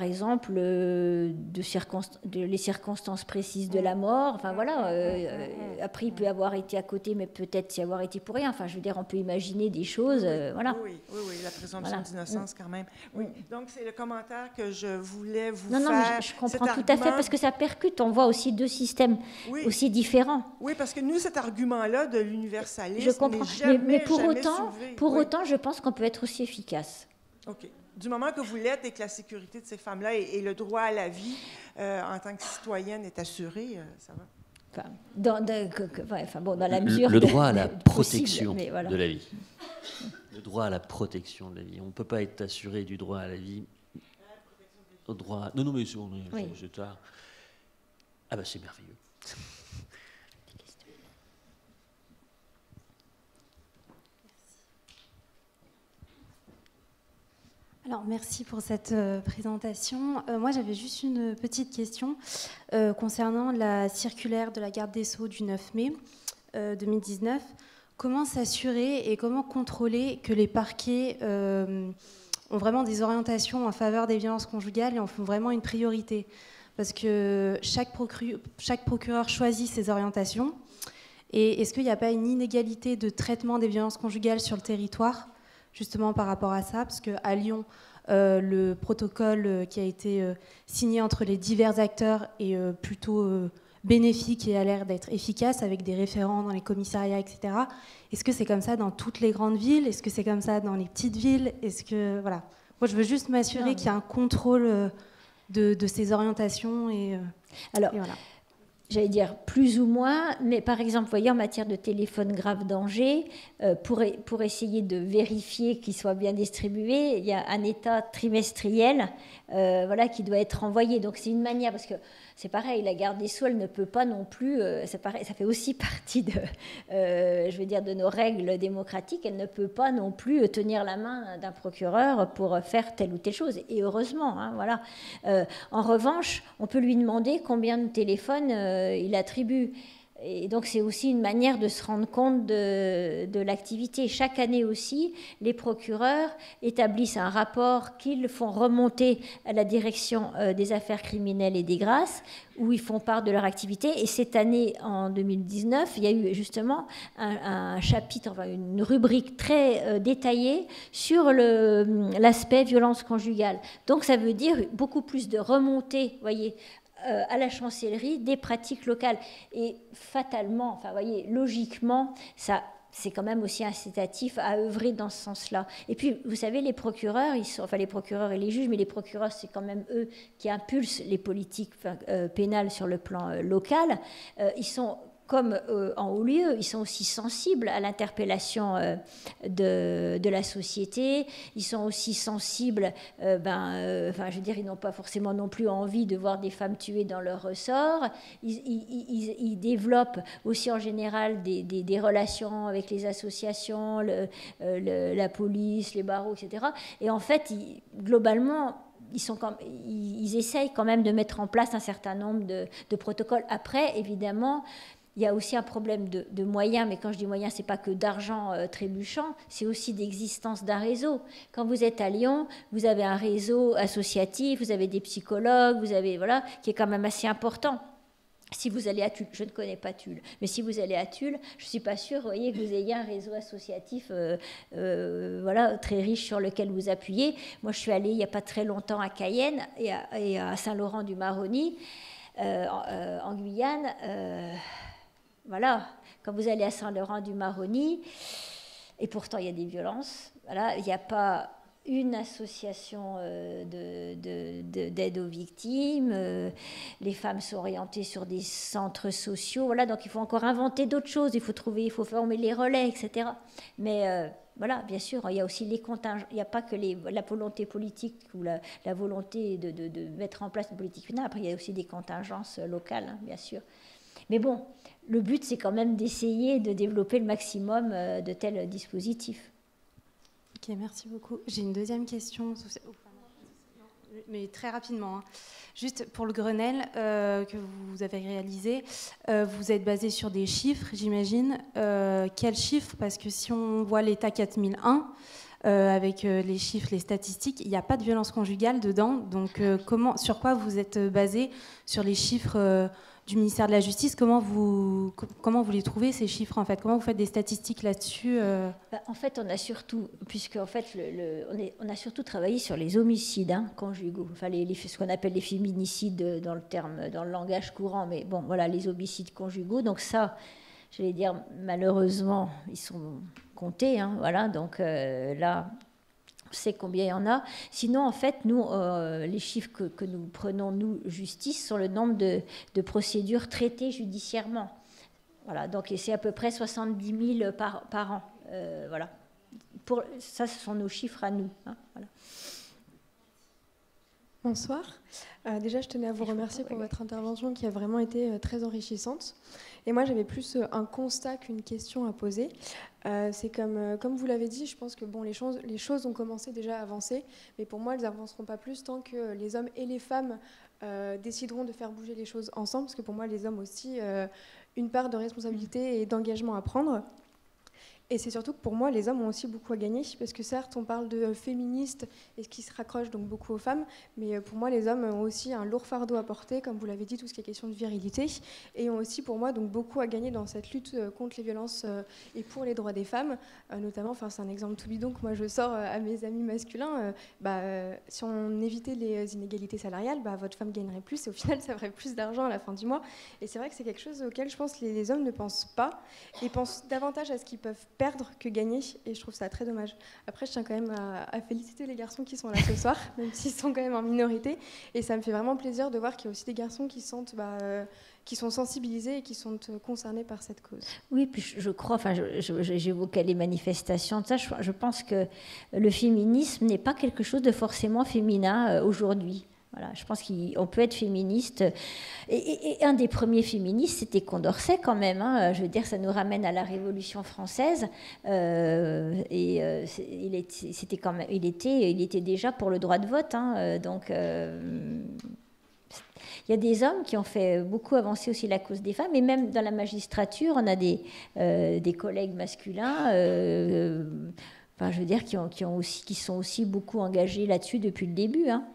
les circonstances précises de la mort. Enfin voilà, après il peut avoir été à côté, mais peut-être y avoir été pour rien. Enfin, je veux dire, on peut imaginer des choses. Voilà. Oui, la présomption d'innocence quand même. Oui. Donc c'est le commentaire que je voulais vous faire. Non, mais je comprends tout à fait, parce que ça percute. On voit aussi deux systèmes aussi différents. Oui, parce que nous, cet argument-là de l'universalisme, je comprends. Mais pour autant, je pense qu'on peut être aussi efficace. OK. Du moment que vous l'êtes et que la sécurité de ces femmes-là et le droit à la vie en tant que citoyenne est assuré, ça va? Dans la mesure... Le droit à la protection de la vie. Le droit à la protection de la vie. On ne peut pas être assuré du droit à la vie. Au droit... Non, mais c'est tard. Ah ben c'est merveilleux. Alors, merci pour cette présentation. Moi, j'avais juste une petite question concernant la circulaire de la garde des Sceaux du 9 mai 2019. Comment s'assurer et comment contrôler que les parquets ont vraiment des orientations en faveur des violences conjugales et en font vraiment une priorité? Parce que chaque procureur choisit ses orientations. Et est-ce qu'il n'y a pas une inégalité de traitement des violences conjugales sur le territoire, justement par rapport à ça, parce qu'à Lyon, le protocole qui a été signé entre les divers acteurs est plutôt bénéfique et a l'air d'être efficace, avec des référents dans les commissariats, etc. Est-ce que c'est comme ça dans toutes les grandes villes? Est-ce que c'est comme ça dans les petites villes? Voilà. Moi, je veux juste m'assurer qu'il y a un contrôle de ces orientations. Et voilà. j'allais dire plus ou moins, mais par exemple, vous voyez, en matière de téléphone grave danger, pour essayer de vérifier qu'il soit bien distribué, il y a un état trimestriel voilà, qui doit être envoyé. Donc c'est une manière, parce que c'est pareil, la garde des Sceaux, elle ne peut pas non plus, ça fait aussi partie je veux dire, de nos règles démocratiques, elle ne peut pas non plus tenir la main d'un procureur pour faire telle ou telle chose, et heureusement, hein, voilà. En revanche, on peut lui demander combien de téléphones il attribue. Et donc c'est aussi une manière de se rendre compte de l'activité. Chaque année aussi, les procureurs établissent un rapport qu'ils font remonter à la direction des affaires criminelles et des grâces, où ils font part de leur activité. Et cette année, en 2019, il y a eu justement un chapitre, enfin une rubrique très détaillée sur l'aspect violence conjugale. Donc ça veut dire beaucoup plus de remontée, voyez, à la chancellerie des pratiques locales. Et fatalement, enfin, voyez, logiquement, ça, c'est quand même aussi incitatif à œuvrer dans ce sens-là. Et puis, vous savez, les procureurs, enfin les procureurs et les juges, mais les procureurs, c'est quand même eux qui impulsent les politiques pénales sur le plan local. Ils sont comme en haut lieu, ils sont aussi sensibles à l'interpellation de la société, ils sont aussi sensibles, je veux dire, ils n'ont pas forcément non plus envie de voir des femmes tuées dans leur ressort, ils développent aussi en général des relations avec les associations, la police, les barreaux, etc. Et en fait, globalement, ils essayent quand même de mettre en place un certain nombre de protocoles. Après, évidemment, il y a aussi un problème de moyens, mais quand je dis moyens, ce n'est pas que d'argent trébuchant, c'est aussi d'existence d'un réseau. Quand vous êtes à Lyon, vous avez un réseau associatif, vous avez des psychologues, vous avez, voilà, qui est quand même assez important. Si vous allez à Tulle, je ne connais pas Tulle, mais si vous allez à Tulle, je ne suis pas sûre, vous voyez, que vous ayez un réseau associatif voilà, très riche sur lequel vous appuyez. Moi, je suis allée il n'y a pas très longtemps à Cayenne et à Saint-Laurent-du-Maroni, en Guyane. Voilà, quand vous allez à Saint-Laurent-du-Maroni, et pourtant il y a des violences, voilà, il n'y a pas une association d'aide aux victimes, les femmes sont orientées sur des centres sociaux, voilà, donc il faut encore inventer d'autres choses, il faut former les relais, etc. Mais voilà, bien sûr, il y a aussi les contingents, il n'y a pas que la volonté politique ou la volonté de mettre en place une politique pénale, après il y a aussi des contingences locales, hein, bien sûr. Mais bon, le but, c'est quand même d'essayer de développer le maximum de tels dispositifs. Ok, merci beaucoup. J'ai une deuxième question, mais très rapidement. Hein. Juste pour le Grenelle que vous avez réalisé, vous êtes basé sur des chiffres, j'imagine. Quels chiffres? Parce que si on voit l'État 4001, avec les chiffres, les statistiques, il n'y a pas de violence conjugale dedans. Donc, sur quoi vous êtes basé? Sur les chiffres du ministère de la Justice, comment vous les trouvez, ces chiffres, en fait? Comment vous faites des statistiques là-dessus? En fait, on a surtout, puisque en fait, on a surtout travaillé sur les homicides conjugaux, enfin ce qu'on appelle les féminicides dans le langage courant, mais bon, voilà, les homicides conjugaux. Donc ça, j'allais dire, malheureusement, ils sont comptés, hein, voilà, donc là, on sait combien il y en a. Sinon, en fait, nous, les chiffres que nous prenons, nous, justice, sont le nombre de procédures traitées judiciairement. Voilà, donc c'est à peu près 70 000 par an. Voilà. Ça, ce sont nos chiffres à nous. Hein, voilà. Bonsoir. Déjà, je tenais à vous remercier pour votre intervention qui a vraiment été très enrichissante. Et moi, j'avais plus un constat qu'une question à poser. C'est comme vous l'avez dit, je pense que bon, les choses ont commencé déjà à avancer, mais pour moi, elles n'avanceront pas plus tant que les hommes et les femmes décideront de faire bouger les choses ensemble, parce que pour moi, les hommes aussi une part de responsabilité et d'engagement à prendre. Et c'est surtout que pour moi, les hommes ont aussi beaucoup à gagner, parce que certes, on parle de féministes, et ce qui se raccroche donc beaucoup aux femmes, mais pour moi, les hommes ont aussi un lourd fardeau à porter, comme vous l'avez dit, tout ce qui est question de virilité, et ont aussi pour moi donc beaucoup à gagner dans cette lutte contre les violences et pour les droits des femmes, notamment, enfin c'est un exemple tout bidon que moi je sors à mes amis masculins, si on évitait les inégalités salariales, votre femme gagnerait plus, et au final, ça ferait plus d'argent à la fin du mois. Et c'est vrai que c'est quelque chose auquel je pense que les hommes ne pensent pas, et pensent davantage à ce qu'ils peuvent perdre que gagner, et je trouve ça très dommage. Après, je tiens quand même à féliciter les garçons qui sont là ce soir, même s'ils sont quand même en minorité, et ça me fait vraiment plaisir de voir qu'il y a aussi des garçons qui sentent, qui sont sensibilisés et qui sont concernés par cette cause. Oui, puis je crois, enfin, j'évoquais les manifestations, de ça, je pense que le féminisme n'est pas quelque chose de forcément féminin aujourd'hui. Voilà, je pense qu'on peut être féministe. Et un des premiers féministes, c'était Condorcet quand même. Hein. Je veux dire, ça nous ramène à la Révolution française. Il était déjà pour le droit de vote. Hein. Donc, il y a des hommes qui ont fait beaucoup avancer aussi la cause des femmes. Et même dans la magistrature, on a des collègues masculins. Enfin, je veux dire, qui sont aussi beaucoup engagés là-dessus depuis le début. Hein.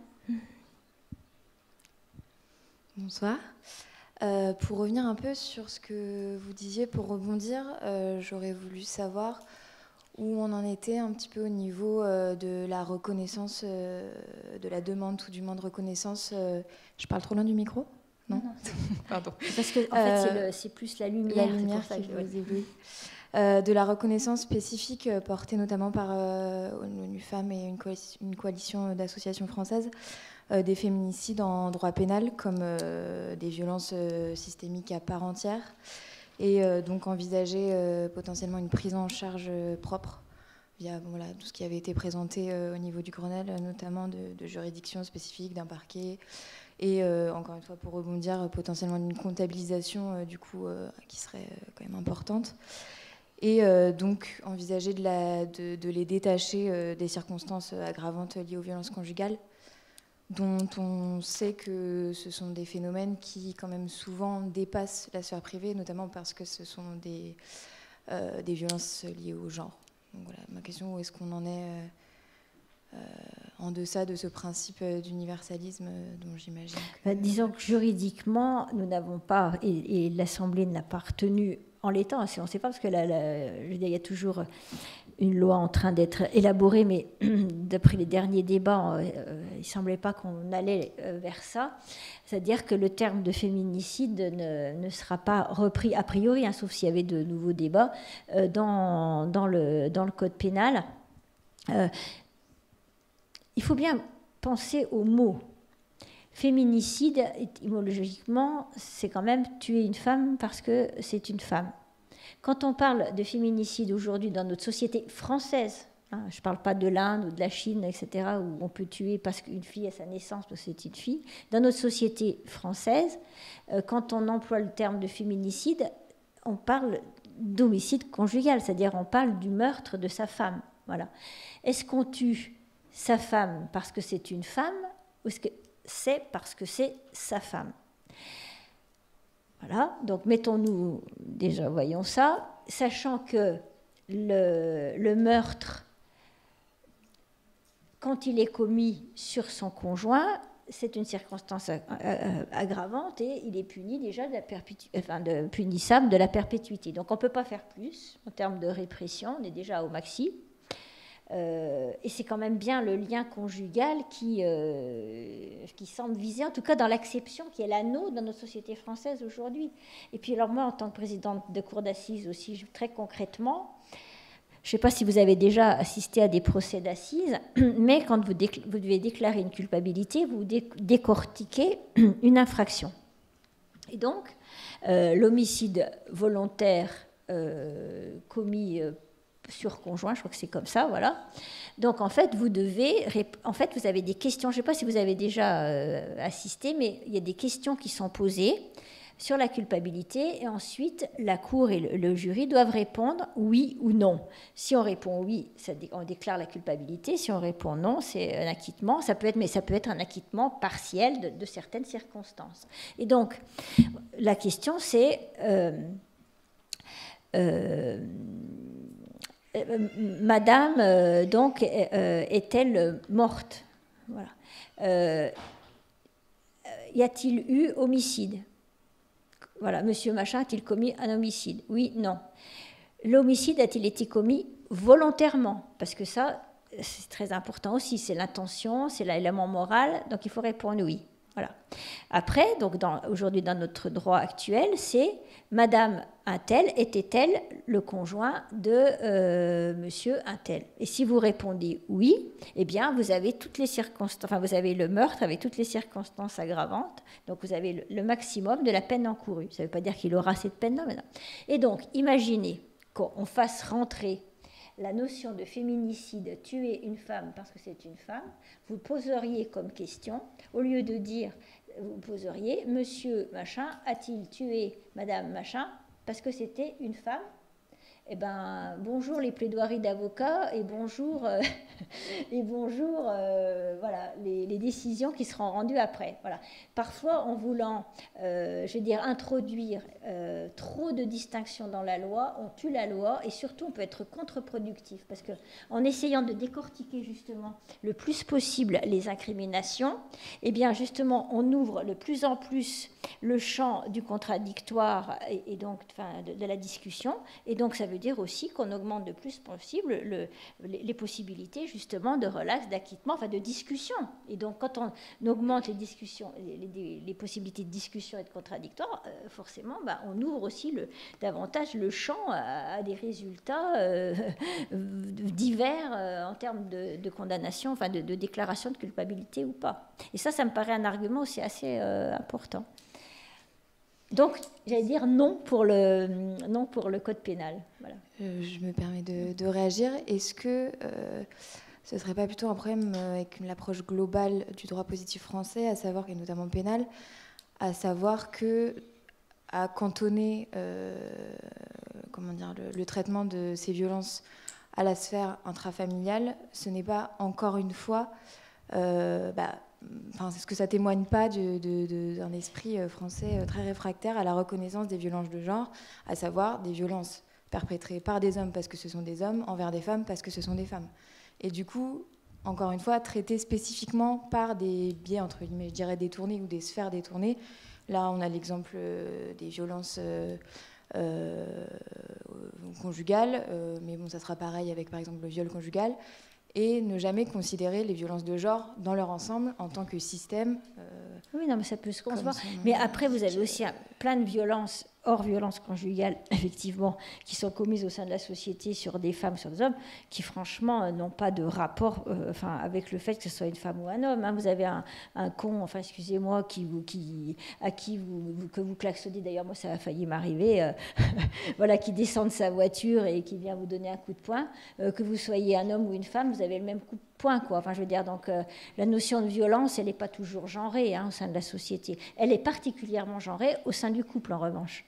Bonsoir. Pour revenir un peu sur ce que vous disiez, pour rebondir, j'aurais voulu savoir où on en était un petit peu au niveau de la reconnaissance, de la demande tout du moins de reconnaissance. Je parle trop loin du micro ? Non. Pardon. Parce que en fait, c'est plus la lumière. La lumière qui vous éblouit. De la reconnaissance spécifique portée notamment par l'ONU Femmes et une coalition d'associations françaises des féminicides en droit pénal comme des violences systémiques à part entière et donc envisager potentiellement une prise en charge propre via tout ce qui avait été présenté au niveau du Grenelle, notamment de juridictions spécifiques, d'un parquet et encore une fois pour rebondir potentiellement d'une comptabilisation du coup qui serait quand même importante. Et donc envisager de les détacher des circonstances aggravantes liées aux violences conjugales, dont on sait que ce sont des phénomènes qui quand même souvent dépassent la sphère privée, notamment parce que ce sont des violences liées au genre. Donc voilà, ma question, où est-ce qu'on en est en deçà de ce principe d'universalisme dont j'imagine que... Disons que juridiquement, nous n'avons pas, et l'Assemblée n'a pas retenu en l'état, on ne sait pas, parce que je veux dire, il y a toujours une loi en train d'être élaborée, mais d'après les derniers débats, il ne semblait pas qu'on allait vers ça. C'est-à-dire que le terme de féminicide ne sera pas repris a priori, hein, sauf s'il y avait de nouveaux débats, dans le code pénal. Il faut bien penser aux mots. Féminicide, étymologiquement, c'est quand même tuer une femme parce que c'est une femme. Quand on parle de féminicide aujourd'hui dans notre société française, hein, je ne parle pas de l'Inde ou de la Chine, etc., où on peut tuer parce qu'une fille à sa naissance, parce que c'est une fille, dans notre société française, quand on emploie le terme de féminicide, on parle d'homicide conjugal, c'est-à-dire on parle du meurtre de sa femme. Voilà. Est-ce qu'on tue sa femme parce que c'est une femme ou est-ce que c'est parce que c'est sa femme? Voilà, donc mettons-nous, déjà voyons ça, sachant que le meurtre, quand il est commis sur son conjoint, c'est une circonstance aggravante et il est puni déjà punissable de la perpétuité. Donc on ne peut pas faire plus en termes de répression, on est déjà au maxi. Et c'est quand même bien le lien conjugal qui semble viser, en tout cas dans l'acception qui est la nôtre dans notre société française aujourd'hui. Et puis alors moi, en tant que présidente de cour d'assises aussi, très concrètement, je ne sais pas si vous avez déjà assisté à des procès d'assises, mais quand vous devez déclarer une culpabilité, vous décortiquez une infraction. Et donc, l'homicide volontaire commis sur conjoint, je crois que c'est comme ça, voilà. Donc en fait, vous avez des questions, je ne sais pas si vous avez déjà assisté, mais il y a des questions qui sont posées sur la culpabilité et ensuite la cour et le jury doivent répondre oui ou non. Si on répond oui, on déclare la culpabilité, si on répond non, c'est un acquittement, mais ça peut être un acquittement partiel de certaines circonstances. Et donc, la question c'est... Madame, donc, est-elle morte? Voilà. Y a-t-il eu homicide? Voilà, monsieur machin a-t-il commis un homicide? Oui, non. L'homicide a-t-il été commis volontairement? Parce que ça, c'est très important aussi, c'est l'intention, c'est l'élément moral, donc il faut répondre oui. Voilà. Après, donc aujourd'hui dans notre droit actuel, c'est Madame Untel était-elle le conjoint de Monsieur Untel? Et si vous répondez oui, eh bien vous avez toutes les circonstances, enfin vous avez le meurtre avec toutes les circonstances aggravantes. Donc vous avez le maximum de la peine encourue. Ça ne veut pas dire qu'il aura cette peine, non, mais non. Et donc imaginez qu'on fasse rentrer la notion de féminicide, tuer une femme parce que c'est une femme, vous poseriez comme question, au lieu de dire, vous poseriez, monsieur machin a-t-il tué madame machin parce que c'était une femme? Eh ben, bonjour les plaidoiries d'avocats et bonjour, voilà, les décisions qui seront rendues après. Voilà. Parfois, en voulant, je veux dire, introduire trop de distinctions dans la loi, on tue la loi et surtout on peut être contre-productif parce que en essayant de décortiquer justement le plus possible les incriminations, eh bien justement on ouvre de plus en plus le champ du contradictoire et donc enfin, de la discussion, et donc ça veut dire aussi qu'on augmente de plus possible les possibilités justement de relax, d'acquittement, enfin de discussion. Et donc quand on augmente les discussions, les possibilités de discussion et de contradictoire, forcément on ouvre aussi davantage le champ à des résultats divers en termes de condamnation, enfin de déclaration de culpabilité ou pas. Et ça me paraît un argument aussi assez important. Donc, j'allais dire non pour le code pénal. Voilà. Je me permets de réagir. Est-ce que ce ne serait pas plutôt un problème avec l'approche globale du droit positif français, à savoir, et notamment pénal, à savoir que à cantonner le traitement de ces violences à la sphère intrafamiliale, ce n'est pas encore une fois... est-ce que ça témoigne pas d'un esprit français très réfractaire à la reconnaissance des violences de genre, à savoir des violences perpétrées par des hommes parce que ce sont des hommes, envers des femmes parce que ce sont des femmes. Et du coup, encore une fois, traitées spécifiquement par des biais, entre guillemets, je dirais détournés ou des sphères détournées. Là, on a l'exemple des violences conjugales, mais bon, ça sera pareil avec, par exemple, le viol conjugal. Et ne jamais considérer les violences de genre dans leur ensemble en tant que système. Oui, non, mais ça peut se concevoir. Mais après, vous avez aussi plein de violences, hors violences conjugales, effectivement, qui sont commises au sein de la société sur des femmes, sur des hommes, qui franchement n'ont pas de rapport avec le fait que ce soit une femme ou un homme. Hein. Vous avez un con, enfin excusez-moi, que vous klaxonnez, d'ailleurs moi ça a failli m'arriver, voilà, qui descend de sa voiture et qui vient vous donner un coup de poing, que vous soyez un homme ou une femme, vous avez le même coup de poing, quoi. Enfin, je veux dire, donc la notion de violence, elle n'est pas toujours genrée au sein de la société. Elle est particulièrement genrée au sein du couple, en revanche.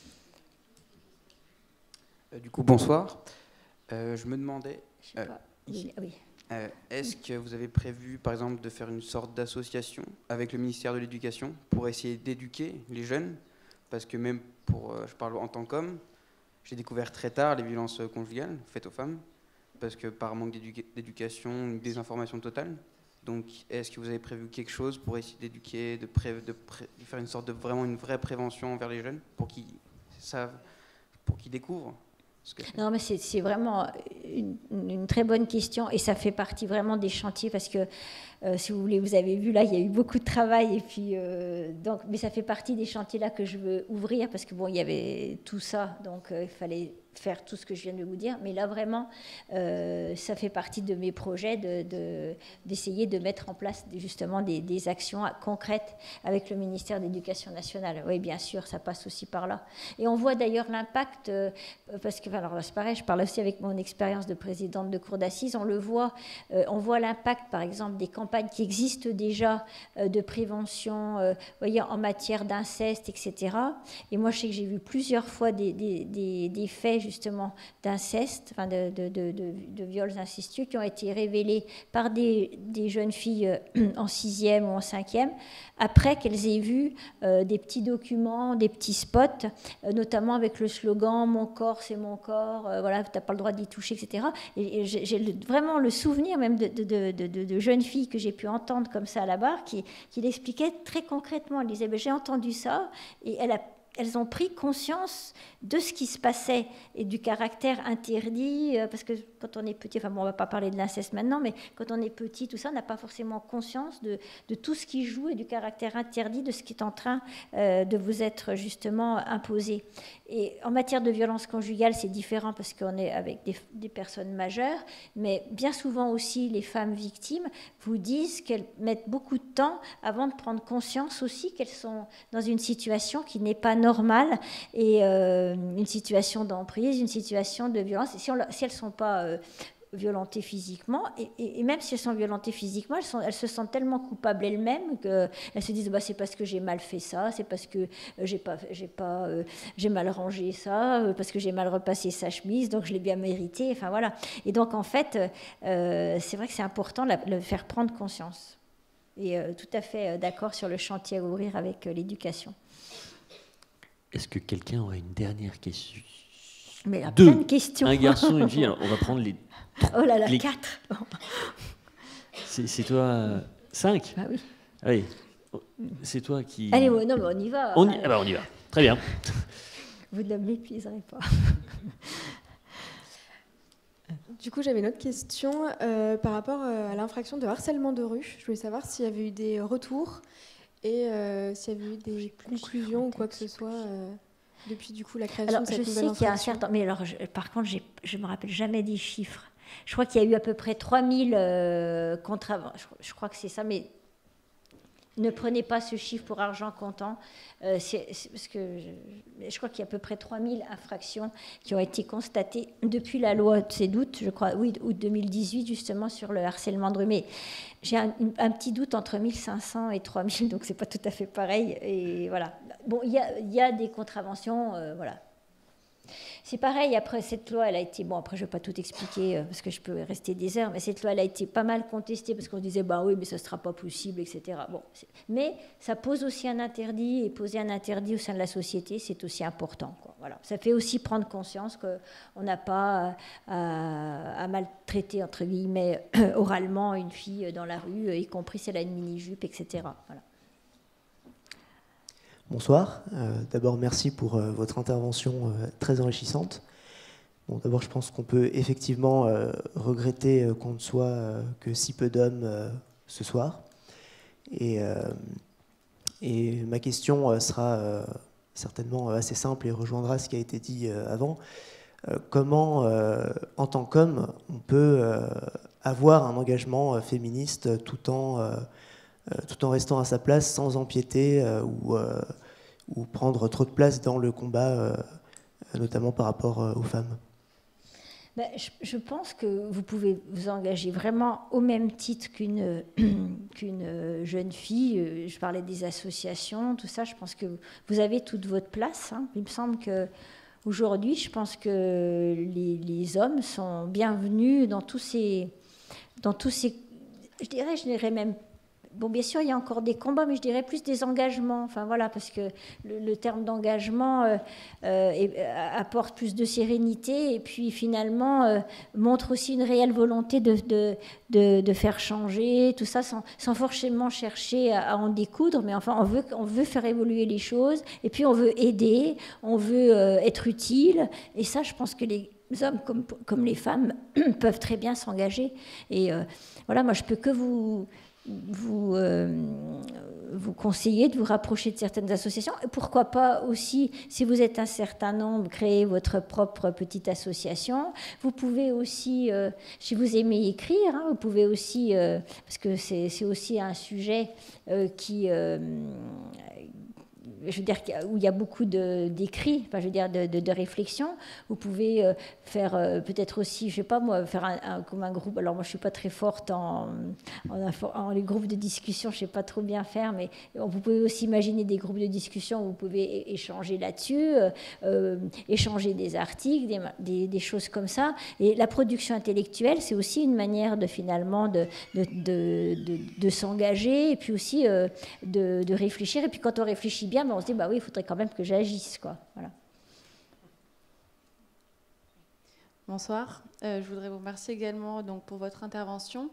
Du coup, bonsoir. Je me demandais, oui. est-ce que vous avez prévu, par exemple, de faire une sorte d'association avec le ministère de l'Éducation pour essayer d'éduquer les jeunes? Parce que même je parle en tant qu'homme, j'ai découvert très tard les violences conjugales faites aux femmes, parce que par manque d'éducation, une désinformation totale. Donc, est-ce que vous avez prévu quelque chose pour essayer d'éduquer, de faire une sorte de vraiment une vraie prévention envers les jeunes pour qu'ils savent, pour qu'ils découvrent? Non, mais c'est vraiment une très bonne question et ça fait partie vraiment des chantiers parce que, si vous voulez, vous avez vu là, il y a eu beaucoup de travail et puis, mais ça fait partie des chantiers là que je veux ouvrir parce que bon, il y avait tout ça, donc il fallait faire tout ce que je viens de vous dire, mais là vraiment ça fait partie de mes projets d'essayer de mettre en place justement des actions concrètes avec le ministère de l'Éducation nationale. Oui, bien sûr, ça passe aussi par là. Et on voit d'ailleurs l'impact, parce que, alors là c'est pareil, je parle aussi avec mon expérience de présidente de cour d'assises, on voit l'impact par exemple des campagnes qui existent déjà de prévention voyez, en matière d'inceste, etc. Et moi je sais que j'ai vu plusieurs fois des faits justement d'inceste, enfin de viols incestueux qui ont été révélés par des jeunes filles en 6e ou en 5e, après qu'elles aient vu des petits documents, des petits spots, notamment avec le slogan « Mon corps, c'est mon corps voilà, tu n'as pas le droit d'y toucher, etc. » Et j'ai vraiment le souvenir même de jeunes filles que j'ai pu entendre comme ça à la barre, qui l'expliquaient très concrètement. Elles disaient « J'ai entendu ça » et elles ont pris conscience de ce qui se passait et du caractère interdit, parce que quand on est petit, enfin bon, on ne va pas parler de l'inceste maintenant, mais quand on est petit, tout ça, on n'a pas forcément conscience de tout ce qui joue et du caractère interdit de ce qui est en train de vous être justement imposé. Et en matière de violence conjugale, c'est différent parce qu'on est avec des personnes majeures, mais bien souvent aussi, les femmes victimes vous disent qu'elles mettent beaucoup de temps avant de prendre conscience aussi qu'elles sont dans une situation qui n'est pas normale et une situation d'emprise, une situation de violence. Et si elles ne sont pas violentées physiquement, et même si elles sont violentées physiquement, elles se sentent tellement coupables elles-mêmes qu'elles se disent c'est parce que j'ai mal fait ça, c'est parce que j'ai mal rangé ça, parce que j'ai mal repassé sa chemise, donc je l'ai bien mérité. Enfin voilà. Et donc en fait, c'est vrai que c'est important de le faire prendre conscience. Et tout à fait d'accord sur le chantier à ouvrir avec l'éducation. Est-ce que quelqu'un aurait une dernière question? Mais il y a plein de questions. Un garçon et une fille. Alors, on va prendre les... Oh là là, les... 4. C'est toi 5? Ah oui. Allez, c'est toi qui... Allez, non, mais on y va. On y va. Très bien. Vous ne m'épuiserez pas. Du coup, j'avais une autre question par rapport à l'infraction de harcèlement de rue. Je voulais savoir s'il y avait eu des retours et s'il y avait eu des conclusions ou quoi que ce soit depuis du coup la création de cette nouvelle infraction. Je sais qu'il y a un certain... Mais alors, par contre, je ne me rappelle jamais des chiffres. Je crois qu'il y a eu à peu près 3000 je crois que c'est ça, mais ne prenez pas ce chiffre pour argent comptant. Parce que je crois qu'il y a à peu près 3000 infractions qui ont été constatées depuis la loi, c'est d'août, je crois, oui, août 2018, justement, sur le harcèlement de rue. Mais j'ai un petit doute entre 1500 et 3000, donc c'est pas tout à fait pareil. Et voilà. Bon, il y a des contraventions, voilà. C'est pareil, après cette loi, elle a été... Bon, après, je ne vais pas tout expliquer, parce que je peux rester des heures, mais cette loi, elle a été pas mal contestée, parce qu'on disait, oui, mais ça ne sera pas possible, etc. Bon, mais ça pose aussi un interdit, et poser un interdit au sein de la société, c'est aussi important, quoi. Voilà. Ça fait aussi prendre conscience qu'on n'a pas à maltraiter, entre guillemets, oralement une fille dans la rue, y compris si elle a une mini-jupe, etc. Voilà. Bonsoir. D'abord, merci pour votre intervention très enrichissante. Bon, d'abord, je pense qu'on peut effectivement regretter qu'on ne soit que si peu d'hommes ce soir. Et ma question sera certainement assez simple et rejoindra ce qui a été dit avant. Comment, en tant qu'homme, on peut avoir un engagement féministe tout en restant à sa place sans empiéter ou prendre trop de place dans le combat, notamment par rapport aux femmes? Je pense que vous pouvez vous engager vraiment au même titre qu'une jeune fille. Je parlais des associations, tout ça. Je pense que vous avez toute votre place. Hein. Il me semble qu'aujourd'hui, je pense que les hommes sont bienvenus dans tous ces... Je dirais même... Bon, bien sûr, il y a encore des combats, mais je dirais plus des engagements. Enfin, voilà, parce que le terme d'engagement apporte plus de sérénité et puis finalement montre aussi une réelle volonté de faire changer, tout ça, sans forcément chercher à en découdre. Mais enfin, on veut faire évoluer les choses et puis on veut aider, on veut être utile. Et ça, je pense que les hommes comme les femmes peuvent très bien s'engager. Et voilà, moi, je peux que vous conseiller de vous rapprocher de certaines associations. Et pourquoi pas aussi, si vous êtes un certain nombre, créer votre propre petite association. Vous pouvez aussi, si vous aimez écrire, hein, vous pouvez aussi, parce que c'est aussi un sujet qui... je veux dire, où il y a beaucoup d'écrits, enfin, je veux dire, de réflexions. Vous pouvez faire peut-être aussi, je sais pas moi, faire comme un groupe. Alors moi, je suis pas très forte en les groupes de discussion, je sais pas trop bien faire, mais vous pouvez aussi imaginer des groupes de discussion où vous pouvez échanger là-dessus, échanger des articles, des choses comme ça. Et la production intellectuelle, c'est aussi une manière finalement de s'engager et puis aussi de réfléchir. Et puis quand on réfléchit bien, on se dit, oui, il faudrait quand même que j'agisse, quoi. Voilà. Bonsoir. Je voudrais vous remercier également pour votre intervention.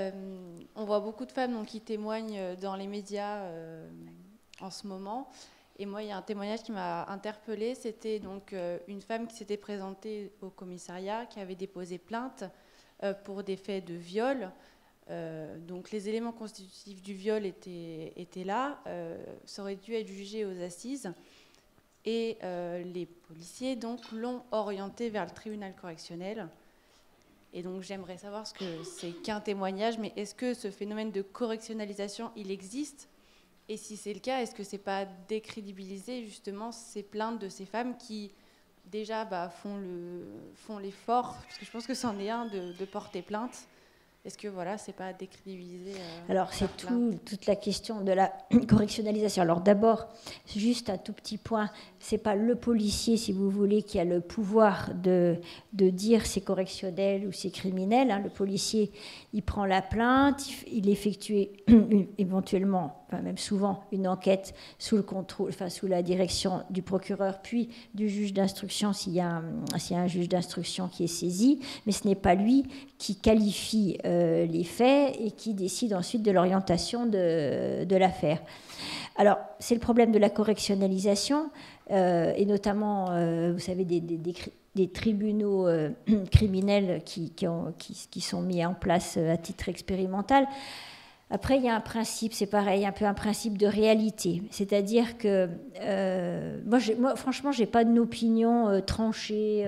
On voit beaucoup de femmes qui témoignent dans les médias en ce moment. Et moi, il y a un témoignage qui m'a interpellée. C'était donc une femme qui s'était présentée au commissariat, qui avait déposé plainte pour des faits de viol. Donc les éléments constitutifs du viol étaient là. Ça aurait dû être jugé aux assises. Et les policiers donc l'ont orientée vers le tribunal correctionnel. Et donc j'aimerais savoir, ce que c'est qu'un témoignage, mais est-ce que ce phénomène de correctionnalisation, il existe? Et si c'est le cas, est-ce que c'est pas décrédibiliser justement ces plaintes de ces femmes qui déjà font l'effort, parce que je pense que c'en est un de porter plainte. Est-ce que voilà, c'est pas décrédibiliser Alors c'est toute la question de la correctionnalisation. Alors d'abord, juste un tout petit point, c'est pas le policier, si vous voulez, qui a le pouvoir de dire c'est correctionnel ou c'est criminel. Hein. Le policier, il prend la plainte, il effectue éventuellement, enfin même souvent, une enquête sous le contrôle, enfin sous la direction du procureur, puis du juge d'instruction s'il y a un juge d'instruction qui est saisi. Mais ce n'est pas lui qui qualifie les faits et qui décide ensuite de l'orientation de l'affaire. Alors, c'est le problème de la correctionnalisation, et notamment, vous savez, des tribunaux criminels qui sont mis en place à titre expérimental. Après, il y a un principe, c'est pareil, un peu un principe de réalité. C'est-à-dire que, moi franchement, je n'ai pas d'opinion tranchée.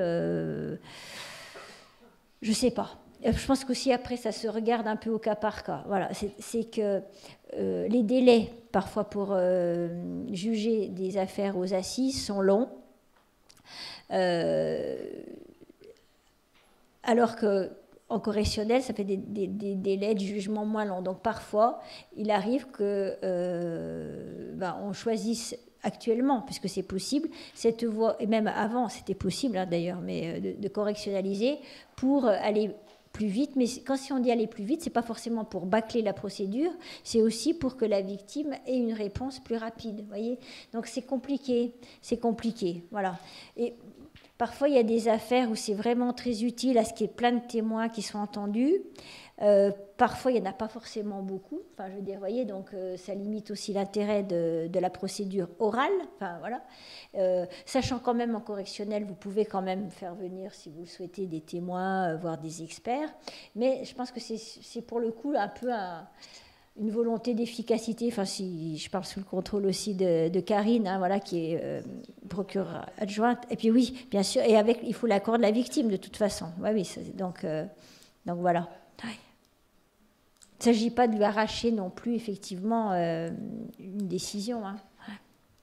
Je ne sais pas. Je pense qu'aussi après, ça se regarde un peu au cas par cas. Voilà, c'est que les délais, parfois pour juger des affaires aux assises, sont longs. Alors qu'en correctionnel, ça fait des délais de jugement moins longs. Donc parfois, il arrive que on choisisse actuellement, puisque c'est possible, cette voie, et même avant, c'était possible hein, d'ailleurs, mais de correctionnaliser pour aller plus vite. Mais si on dit aller plus vite, c'est pas forcément pour bâcler la procédure, c'est aussi pour que la victime ait une réponse plus rapide. Voyez, donc c'est compliqué, voilà. Et parfois, il y a des affaires où c'est vraiment très utile à ce qu'il y ait plein de témoins qui sont entendus. Parfois, il n'y en a pas forcément beaucoup. Enfin, je veux dire, voyez, donc ça limite aussi l'intérêt de la procédure orale. Enfin, voilà. Sachant quand même en correctionnel, vous pouvez quand même faire venir, si vous le souhaitez, des témoins, voire des experts. Mais je pense que c'est pour le coup un peu une volonté d'efficacité. Enfin, si je parle sous le contrôle aussi de Karine, hein, voilà, qui est procureure adjointe. Et puis oui, bien sûr, et il faut l'accord de la victime de toute façon. Ouais, oui, donc voilà. Ouais. Il ne s'agit pas de lui arracher non plus, effectivement, une décision. Hein. Ouais.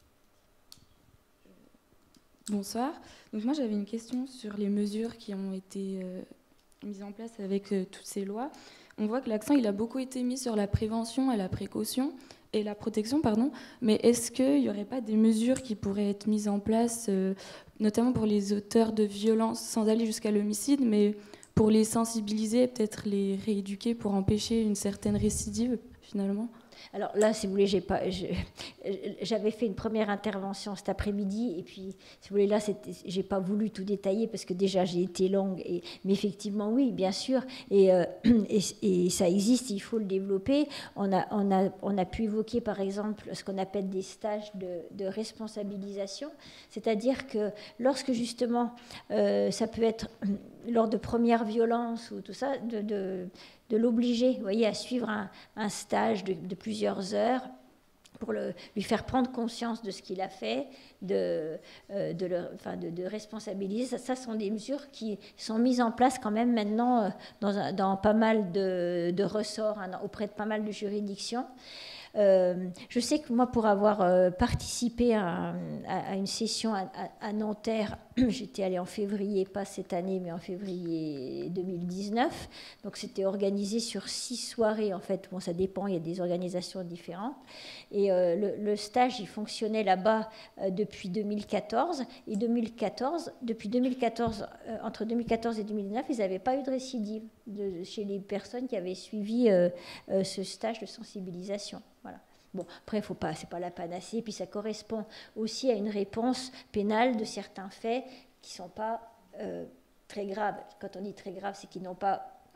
Bonsoir. Donc moi, j'avais une question sur les mesures qui ont été mises en place avec toutes ces lois. On voit que l'accent, il a beaucoup été mis sur la prévention et la précaution, et la protection, pardon. Mais est-ce qu'il n'y aurait pas des mesures qui pourraient être mises en place, notamment pour les auteurs de violences, sans aller jusqu'à l'homicide, mais pour les sensibiliser, peut-être les rééduquer pour empêcher une certaine récidive, finalement? Alors là, si vous voulez, j'avais fait une première intervention cet après-midi, et puis, si vous voulez, là, j'ai pas voulu tout détailler parce que déjà j'ai été longue, mais effectivement, oui, bien sûr, et ça existe, il faut le développer. On a pu évoquer, par exemple, ce qu'on appelle des stages de responsabilisation, c'est-à-dire que lorsque justement, ça peut être lors de premières violences ou tout ça, de l'obliger, vous voyez, à suivre un stage de plusieurs heures pour lui faire prendre conscience de ce qu'il a fait, de responsabiliser. Ça sont des mesures qui sont mises en place quand même maintenant dans pas mal de ressorts, hein, auprès de pas mal de juridictions. Je sais que moi, pour avoir participé à une session à Nanterre, j'étais allée en février, pas cette année, mais en février 2019. Donc c'était organisé sur 6 soirées, en fait. Bon, ça dépend, il y a des organisations différentes. Et le stage, il fonctionnait là-bas depuis 2014. Et depuis 2014, entre 2014 et 2019, ils n'avaient pas eu de récidive chez les personnes qui avaient suivi ce stage de sensibilisation. Voilà. Bon, après, c'est pas la panacée, puis ça correspond aussi à une réponse pénale de certains faits qui ne sont pas très graves. Quand on dit très graves, c'est qu'ils n'ont pas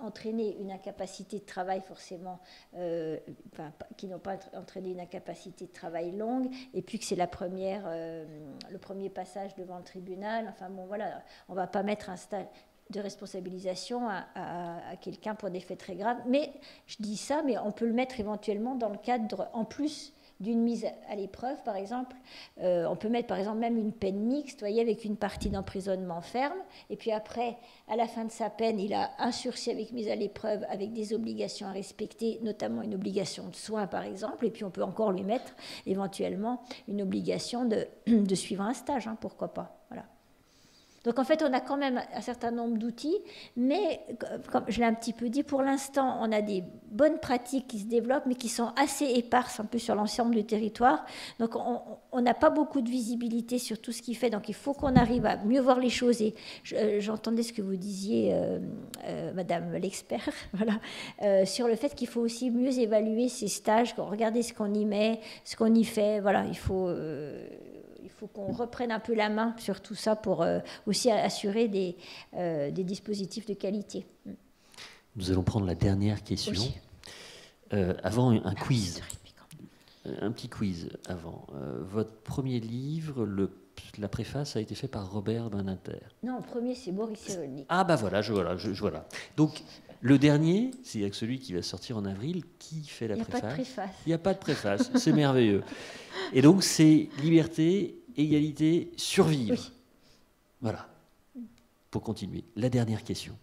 entraîné une incapacité de travail forcément, qui n'ont pas entraîné une incapacité de travail longue, et puis que c'est le premier passage devant le tribunal. Enfin bon, voilà, on ne va pas mettre un stage de responsabilisation à quelqu'un pour des faits très graves. Mais je dis ça, mais on peut le mettre éventuellement dans le cadre, en plus d'une mise à l'épreuve, par exemple. On peut mettre, par exemple, même une peine mixte, voyez, avec une partie d'emprisonnement ferme, et puis après, à la fin de sa peine, il a un sursis avec mise à l'épreuve, avec des obligations à respecter, notamment une obligation de soins, par exemple, et puis on peut encore lui mettre, éventuellement, une obligation de suivre un stage, hein, pourquoi pas, voilà. Donc en fait, on a quand même un certain nombre d'outils, mais comme je l'ai un petit peu dit, pour l'instant, on a des bonnes pratiques qui se développent, mais qui sont assez éparses un peu sur l'ensemble du territoire. Donc on n'a pas beaucoup de visibilité sur tout ce qui fait, donc il faut qu'on arrive à mieux voir les choses. Et j'entendais ce que vous disiez, Madame l'expert, voilà, sur le fait qu'il faut aussi mieux évaluer ces stages, regarder ce qu'on y met, ce qu'on y fait, voilà, il faut qu'on reprenne un peu la main sur tout ça pour aussi assurer des dispositifs de qualité. Nous allons prendre la dernière question. Oui. Avant, un quiz. Un petit quiz avant. Votre premier livre, la préface a été fait par Robert Badinter. Non, le premier, c'est Boris Cyrulnik. Ah bah voilà, voilà. Donc, le dernier, c'est celui qui va sortir en avril. Qui fait la préface ? Il n'y a pas de préface. Il n'y a pas de préface, c'est merveilleux. Et donc, c'est Liberté, égalité, survivre. Oui. Voilà. Pour continuer, la dernière question.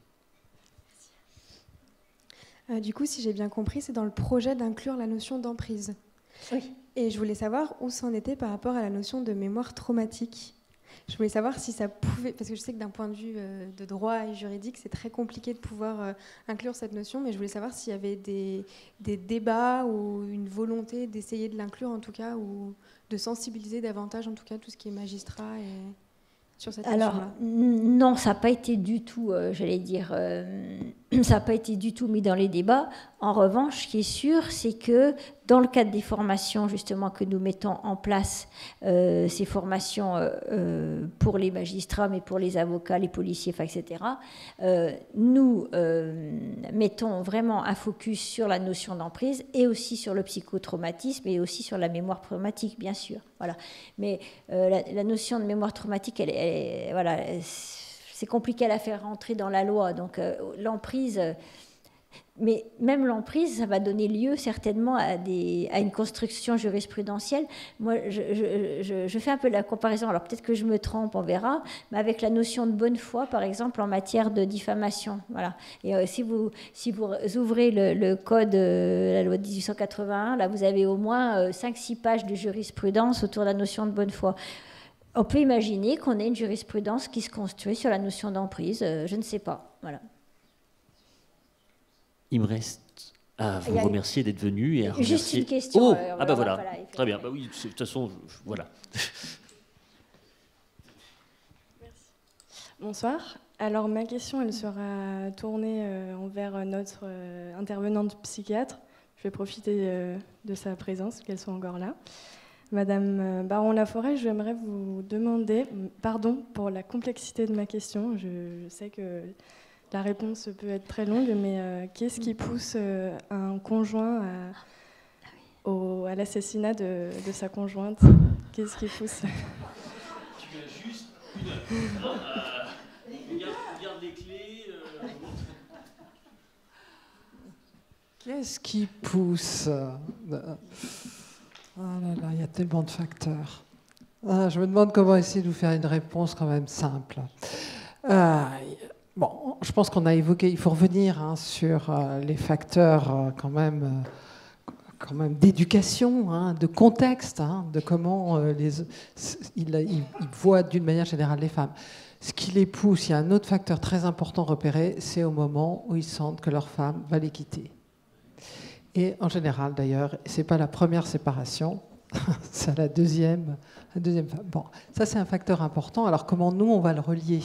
Du coup, si j'ai bien compris, c'est dans le projet d'inclure la notion d'emprise. Oui. Et je voulais savoir où ça en était par rapport à la notion de mémoire traumatique. Je voulais savoir si ça pouvait, parce que je sais que d'un point de vue de droit et juridique, c'est très compliqué de pouvoir inclure cette notion, mais je voulais savoir s'il y avait des débats ou une volonté d'essayer de l'inclure en tout cas, ou de sensibiliser davantage en tout cas tout ce qui est magistrat et sur cette notion-là. Alors, non, ça n'a pas été du tout, j'allais dire, ça n'a pas été du tout mis dans les débats. En revanche, ce qui est sûr, c'est que dans le cadre des formations justement que nous mettons en place, ces formations pour les magistrats, mais pour les avocats, les policiers, etc., nous mettons vraiment un focus sur la notion d'emprise et aussi sur le psychotraumatisme et aussi sur la mémoire traumatique, bien sûr. Voilà. Mais la notion de mémoire traumatique, voilà, c'est compliqué à la faire rentrer dans la loi. Donc l'emprise... Mais même l'emprise, ça va donner lieu certainement à une construction jurisprudentielle. Moi, je fais un peu la comparaison, alors peut-être que je me trompe, on verra, mais avec la notion de bonne foi, par exemple, en matière de diffamation. Voilà. Et si vous ouvrez le code, la loi de 1881, là, vous avez au moins 5-6 pages de jurisprudence autour de la notion de bonne foi. On peut imaginer qu'on ait une jurisprudence qui se construit sur la notion d'emprise, je ne sais pas. Voilà. Il me reste à vous remercier d'être venu et à remercier... Juste une question. Oh, ah bah voilà, très bien. Bah oui, de toute façon, voilà. Merci. Bonsoir. Alors ma question, elle sera tournée envers notre intervenante psychiatre. Je vais profiter de sa présence, qu'elle soit encore là. Madame Baron-Laforêt, j'aimerais vous demander, pardon pour la complexité de ma question, je sais que la réponse peut être très longue, mais qu'est-ce qui pousse un conjoint à l'assassinat de sa conjointe? Qu'est-ce qui pousse? Tu as juste regarde les clés. Qu'est-ce qui pousse? Oh là là, il y a tellement de facteurs. Je me demande comment essayer de vous faire une réponse quand même simple. Bon, je pense qu'on a évoqué, il faut revenir sur les facteurs quand même d'éducation, de contexte, de comment ils voient d'une manière générale les femmes. Ce qui les pousse, il y a un autre facteur très important repéré, c'est au moment où ils sentent que leur femme va les quitter. Et en général, d'ailleurs, c'est pas la première séparation, c'est la deuxième femme. Bon, ça c'est un facteur important. Alors comment nous on va le relier?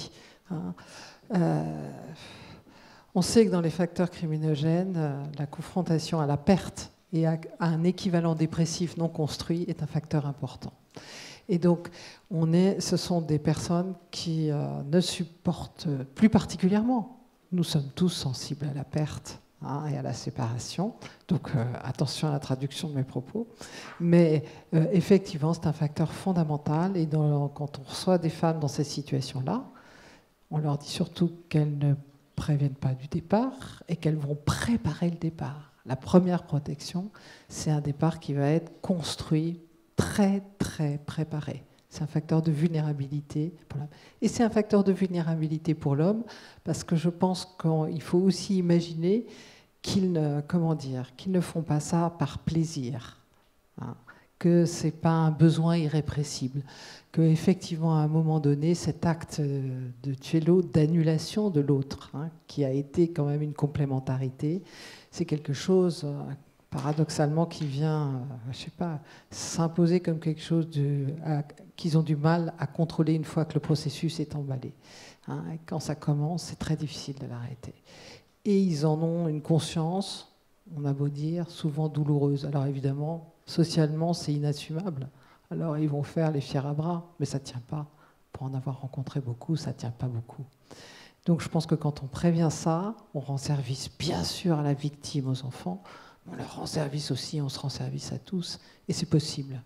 On sait que dans les facteurs criminogènes, la confrontation à la perte et à un équivalent dépressif non construit est un facteur important. Et donc, ce sont des personnes qui ne supportent plus particulièrement nous sommes tous sensibles à la perte et à la séparation. Donc attention à la traduction de mes propos. Mais effectivement, c'est un facteur fondamental. Et quand on reçoit des femmes dans ces situations-là, on leur dit surtout qu'elles ne préviennent pas du départ et qu'elles vont préparer le départ. La première protection, c'est un départ qui va être construit, très, très préparé. C'est un facteur de vulnérabilité pour l'homme. Et c'est un facteur de vulnérabilité pour l'homme parce que je pense qu'il faut aussi imaginer qu'ils ne, qu'ils ne font pas ça par plaisir, hein, que ce n'est pas un besoin irrépressible, qu'effectivement à un moment donné, cet acte de tuer l'autre, d'annulation de l'autre, hein, qui a été quand même une complémentarité, c'est quelque chose paradoxalement qui vient, je sais pas, s'imposer comme quelque chose qu'ils ont du mal à contrôler une fois que le processus est emballé. Hein, et quand ça commence, c'est très difficile de l'arrêter. Et ils en ont une conscience, on a beau dire, souvent douloureuse. Alors évidemment, socialement, c'est inassumable. Alors ils vont faire les fiers à bras, mais ça ne tient pas. Pour en avoir rencontré beaucoup, ça ne tient pas beaucoup. Donc je pense que quand on prévient ça, on rend service bien sûr à la victime, aux enfants, on leur rend service aussi, on se rend service à tous, et c'est possible.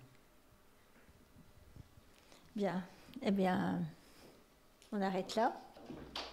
Bien, eh bien, on arrête là.